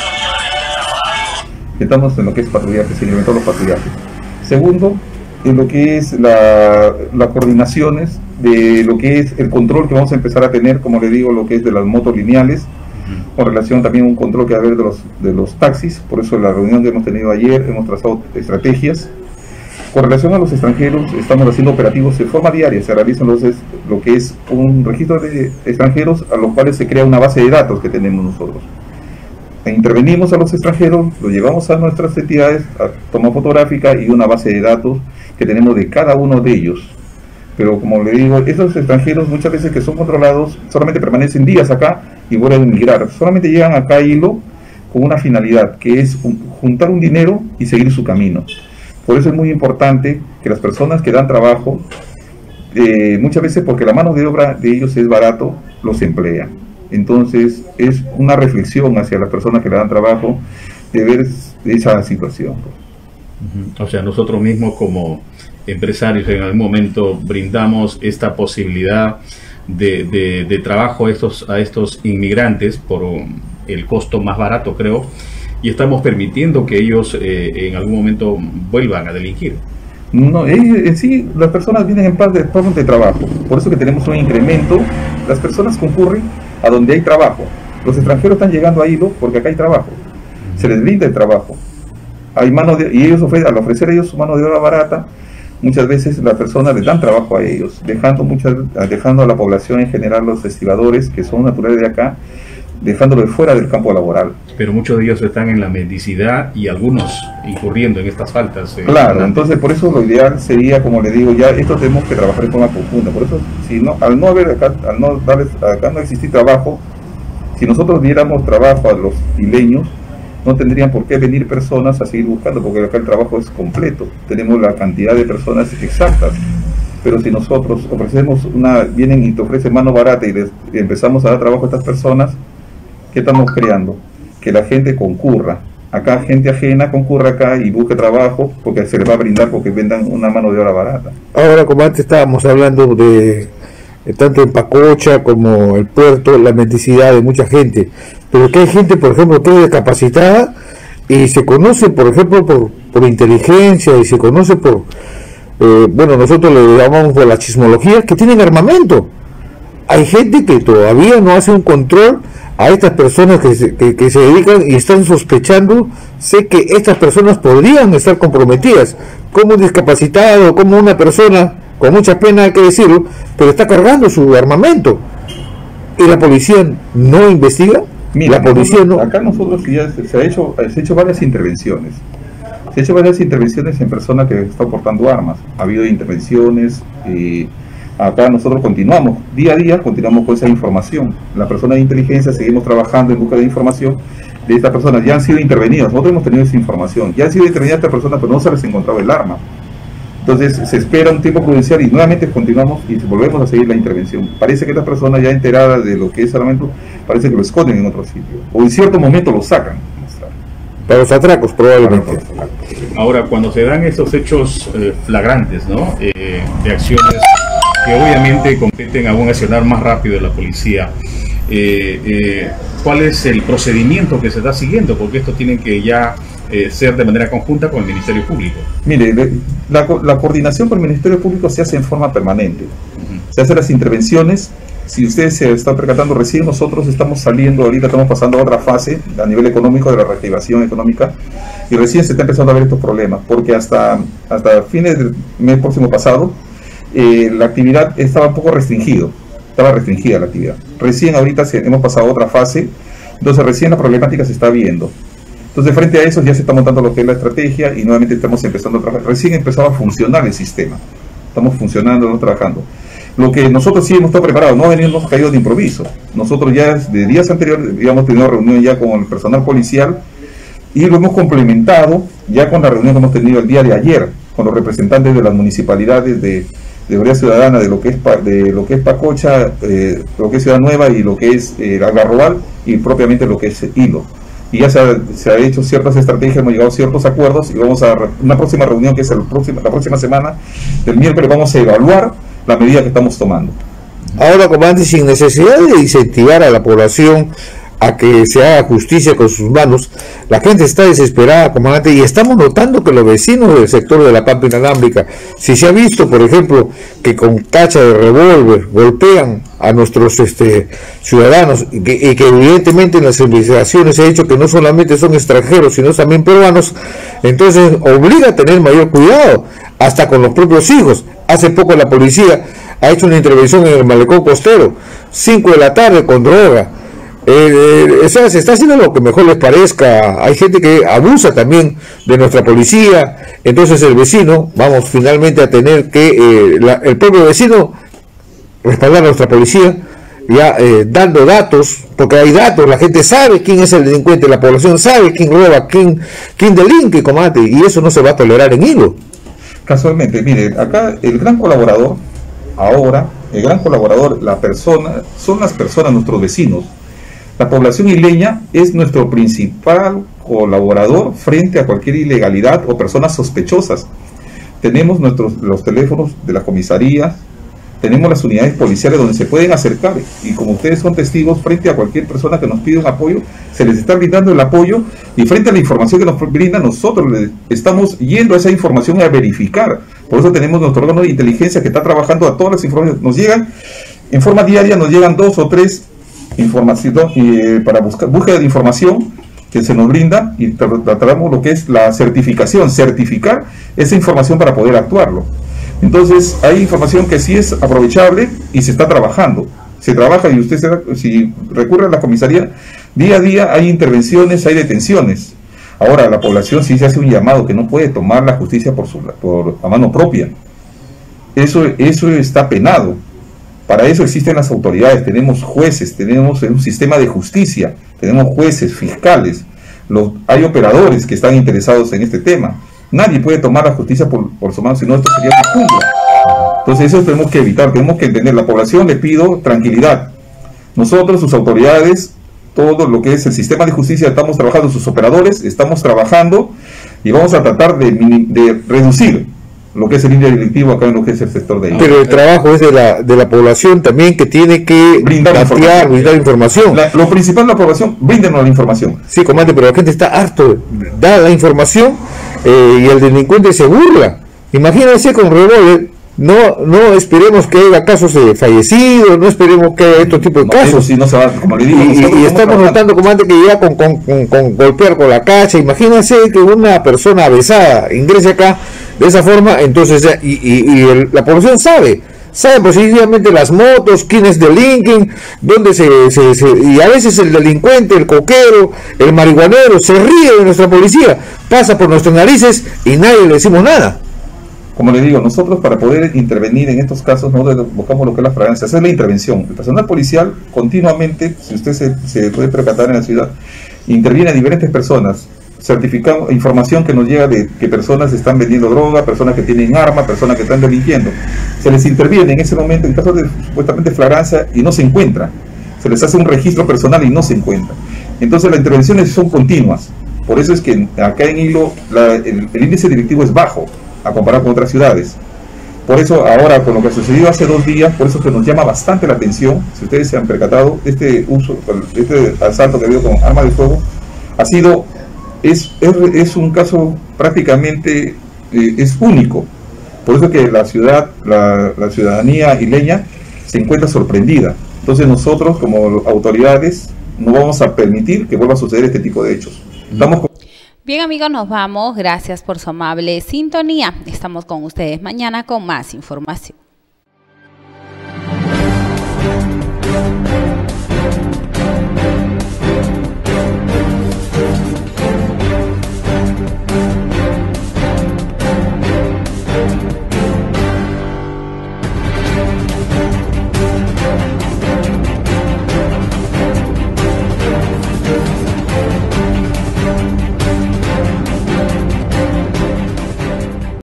Estamos en lo que es patrullaje, se incrementó los patrullajes. Segundo, en lo que es las coordinaciones de lo que es el control que vamos a empezar a tener, como le digo, lo que es de las motos lineales, con relación también a un control que va a haber de los taxis. Por eso en la reunión que hemos tenido ayer hemos trazado estrategias. Con relación a los extranjeros, estamos haciendo operativos de forma diaria. Se realiza entonces lo que es un registro de extranjeros, a los cuales se crea una base de datos que tenemos nosotros. Intervenimos a los extranjeros, los llevamos a nuestras entidades, a toma fotográfica y una base de datos que tenemos de cada uno de ellos. Pero como le digo, esos extranjeros muchas veces que son controlados solamente permanecen días acá y vuelven a emigrar. Solamente llegan acá a Hilo con una finalidad, que es juntar un dinero y seguir su camino. Por eso es muy importante que las personas que dan trabajo, muchas veces porque la mano de obra de ellos es barato, los emplean. Entonces es una reflexión hacia las personas que le dan trabajo de ver esa situación. O sea, nosotros mismos como empresarios en algún momento brindamos esta posibilidad de trabajo a estos inmigrantes por el costo más barato, creo, y estamos permitiendo que ellos en algún momento vuelvan a delinquir. No, en sí las personas vienen en paz de trabajo, por eso que tenemos un incremento. Las personas concurren a donde hay trabajo. Los extranjeros están llegando a Hilo porque acá hay trabajo, se les brinda el trabajo, hay y ellos al ofrecer a ellos su mano de obra barata, muchas veces las personas les dan trabajo a ellos, dejando a la población en general, los estibadores que son naturales de acá, dejándolo de fuera del campo laboral. Pero muchos de ellos están en la mendicidad y algunos incurriendo en estas faltas. Claro, entonces por eso lo ideal sería, como le digo, ya esto tenemos que trabajar de forma conjunta. Por eso, si no, al no haber acá, acá no existir trabajo, si nosotros diéramos trabajo a los ileños, no tendrían por qué venir personas a seguir buscando, porque acá el trabajo es completo, tenemos la cantidad de personas exactas. Pero si nosotros ofrecemos vienen y te ofrecen mano barata y les empezamos a dar trabajo a estas personas, ¿qué estamos creando? Que la gente concurra. Acá gente ajena concurra acá y busque trabajo porque se les va a brindar porque vendan una mano de obra barata. Ahora, como antes estábamos hablando de tanto en Pacocha como el puerto, la mendicidad de mucha gente, pero que hay gente, por ejemplo, que es discapacitada y se conoce, por ejemplo, por inteligencia y se conoce por, bueno, nosotros le llamamos por la chismología, que tienen armamento. Hay gente que todavía no hace un control a estas personas que se dedican y están sospechando, sé que estas personas podrían estar comprometidas, como un discapacitado, como una persona, con mucha pena hay que decirlo, pero está cargando su armamento. ¿Y la policía no investiga? Mira, la policía no. Acá nosotros ya se ha hecho varias intervenciones. Se ha hecho varias intervenciones en personas que están portando armas. Ha habido intervenciones y acá nosotros continuamos, día a día continuamos con esa información. La persona de inteligencia seguimos trabajando en busca de información de estas personas. Ya han sido intervenidas, nosotros hemos tenido esa información. Ya han sido intervenidas estas personas, pero no se les ha encontrado el arma. Entonces se espera un tiempo prudencial y nuevamente continuamos y volvemos a seguir la intervención. Parece que estas personas ya enteradas de lo que es armamento, parece que lo esconden en otro sitio. O en cierto momento lo sacan. Para los atracos probablemente. Ahora, cuando se dan esos hechos flagrantes, ¿no? De acciones que obviamente competen a un accionar más rápido de la policía, ¿cuál es el procedimiento que se está siguiendo? Porque esto tiene que ya ser de manera conjunta con el Ministerio Público. Mire, la coordinación con el Ministerio Público se hace en forma permanente. Se hacen las intervenciones. Si ustedes se están percatando recién, nosotros estamos saliendo, ahorita estamos pasando a otra fase a nivel económico de la reactivación económica y recién se está empezando a ver estos problemas, porque hasta fines del mes próximo pasado la actividad estaba un poco restringida la actividad. Recién ahorita hemos pasado a otra fase, entonces recién la problemática se está viendo. Entonces frente a eso ya se está montando lo que es la estrategia y nuevamente estamos empezando a trabajar. Recién empezaba a funcionar el sistema, estamos funcionando, no trabajando. Lo que nosotros sí hemos estado preparados, no hemos caído de improviso. Nosotros ya de días anteriores habíamos tenido reunión ya con el personal policial y lo hemos complementado ya con la reunión que hemos tenido el día de ayer con los representantes de las municipalidades de Seguridad Ciudadana, de lo que es Pacocha, lo que es Ciudad Nueva y lo que es Algarrobal y propiamente lo que es Hilo. Y ya se ha hecho ciertas estrategias, hemos llegado a ciertos acuerdos y vamos a una próxima reunión que es la próxima semana del miércoles, vamos a evaluar la medida que estamos tomando. Ahora, comandante, sin necesidad de incentivar a la población a que se haga justicia con sus manos, la gente está desesperada, comandante, y estamos notando que los vecinos del sector de la Pampa Inalámbrica, si se ha visto, por ejemplo, que con tacha de revólver golpean a nuestros ciudadanos y que evidentemente en las investigaciones se ha dicho que no solamente son extranjeros, sino también peruanos, entonces obliga a tener mayor cuidado, hasta con los propios hijos. Hace poco la policía ha hecho una intervención en el malecón costero, 5 de la tarde con droga. O sea, se está haciendo lo que mejor les parezca. Hay gente que abusa también de nuestra policía. Entonces el vecino, vamos finalmente a tener que el propio vecino respaldar a nuestra policía, ya dando datos, porque hay datos, la gente sabe quién es el delincuente, la población sabe quién roba, quién delinque, comandante, y eso no se va a tolerar en Hilo. Casualmente, mire, acá el gran colaborador, son las personas, nuestros vecinos. La población hileña es nuestro principal colaborador frente a cualquier ilegalidad o personas sospechosas. Tenemos los teléfonos de las comisarías, tenemos las unidades policiales donde se pueden acercar y como ustedes son testigos, frente a cualquier persona que nos pide un apoyo, se les está brindando el apoyo y frente a la información que nos brindan, nosotros estamos yendo a esa información a verificar. Por eso tenemos nuestro órgano de inteligencia que está trabajando a todas las informaciones. Nos llegan, en forma diaria, nos llegan 2 o 3 información para búsqueda de información que se nos brinda y tratamos lo que es la certificación, certificar esa información para poder actuarlo. Entonces hay información que sí es aprovechable y se está trabajando. Se trabaja y usted si recurre a la comisaría, día a día hay intervenciones, hay detenciones. Ahora la población sí se hace un llamado que no puede tomar la justicia a mano propia. Eso está penado. Para eso existen las autoridades, tenemos jueces, tenemos un sistema de justicia, tenemos jueces, fiscales, hay operadores que están interesados en este tema. Nadie puede tomar la justicia por su mano, sino esto sería una jungla. Entonces eso tenemos que evitar, tenemos que entender. La población le pido tranquilidad. Nosotros, sus autoridades, todo lo que es el sistema de justicia, estamos trabajando, sus operadores, estamos trabajando y vamos a tratar de reducir lo que es el índice delictivo acá en lo que es el sector de ahí. Pero el trabajo es de la población también, que tiene que brindar información. Lo principal de la población, bríndenos la información. Sí, comandante, pero la gente está harto, da la información y el delincuente se burla. Imagínense con revólver. No esperemos que haya casos de fallecidos, no esperemos que haya estos tipos de casos. Eso sí no se va, como le digo, y estamos notando, comandante, que ya con golpear con la cacha. Imagínense que una persona avesada ingrese acá de esa forma, entonces la población sabe positivamente las motos, quienes delinquen, dónde y a veces el delincuente, el coquero, el marihuanero se ríe de nuestra policía, pasa por nuestras narices y nadie le decimos nada. Como le digo, nosotros para poder intervenir en estos casos no buscamos lo que es la fragancia, hacer la intervención. El personal policial continuamente, si usted se puede percatar en la ciudad, interviene a diferentes personas, certificamos información que nos llega de que personas están vendiendo droga, personas que tienen armas, personas que están delinquiendo. Se les interviene en ese momento en caso de supuestamente flagrancia y no se encuentra. Se les hace un registro personal y no se encuentra. Entonces las intervenciones son continuas. Por eso es que acá en Hilo el índice delictivo es bajo a comparar con otras ciudades. Por eso ahora, con lo que ha sucedido hace 2 días, por eso que nos llama bastante la atención, si ustedes se han percatado, este asalto que ha habido con arma de fuego es un caso prácticamente es único. Por eso que la ciudadanía hileña se encuentra sorprendida. Entonces nosotros como autoridades no vamos a permitir que vuelva a suceder este tipo de hechos. Bien, amigos, nos vamos. Gracias por su amable sintonía. Estamos con ustedes mañana con más información.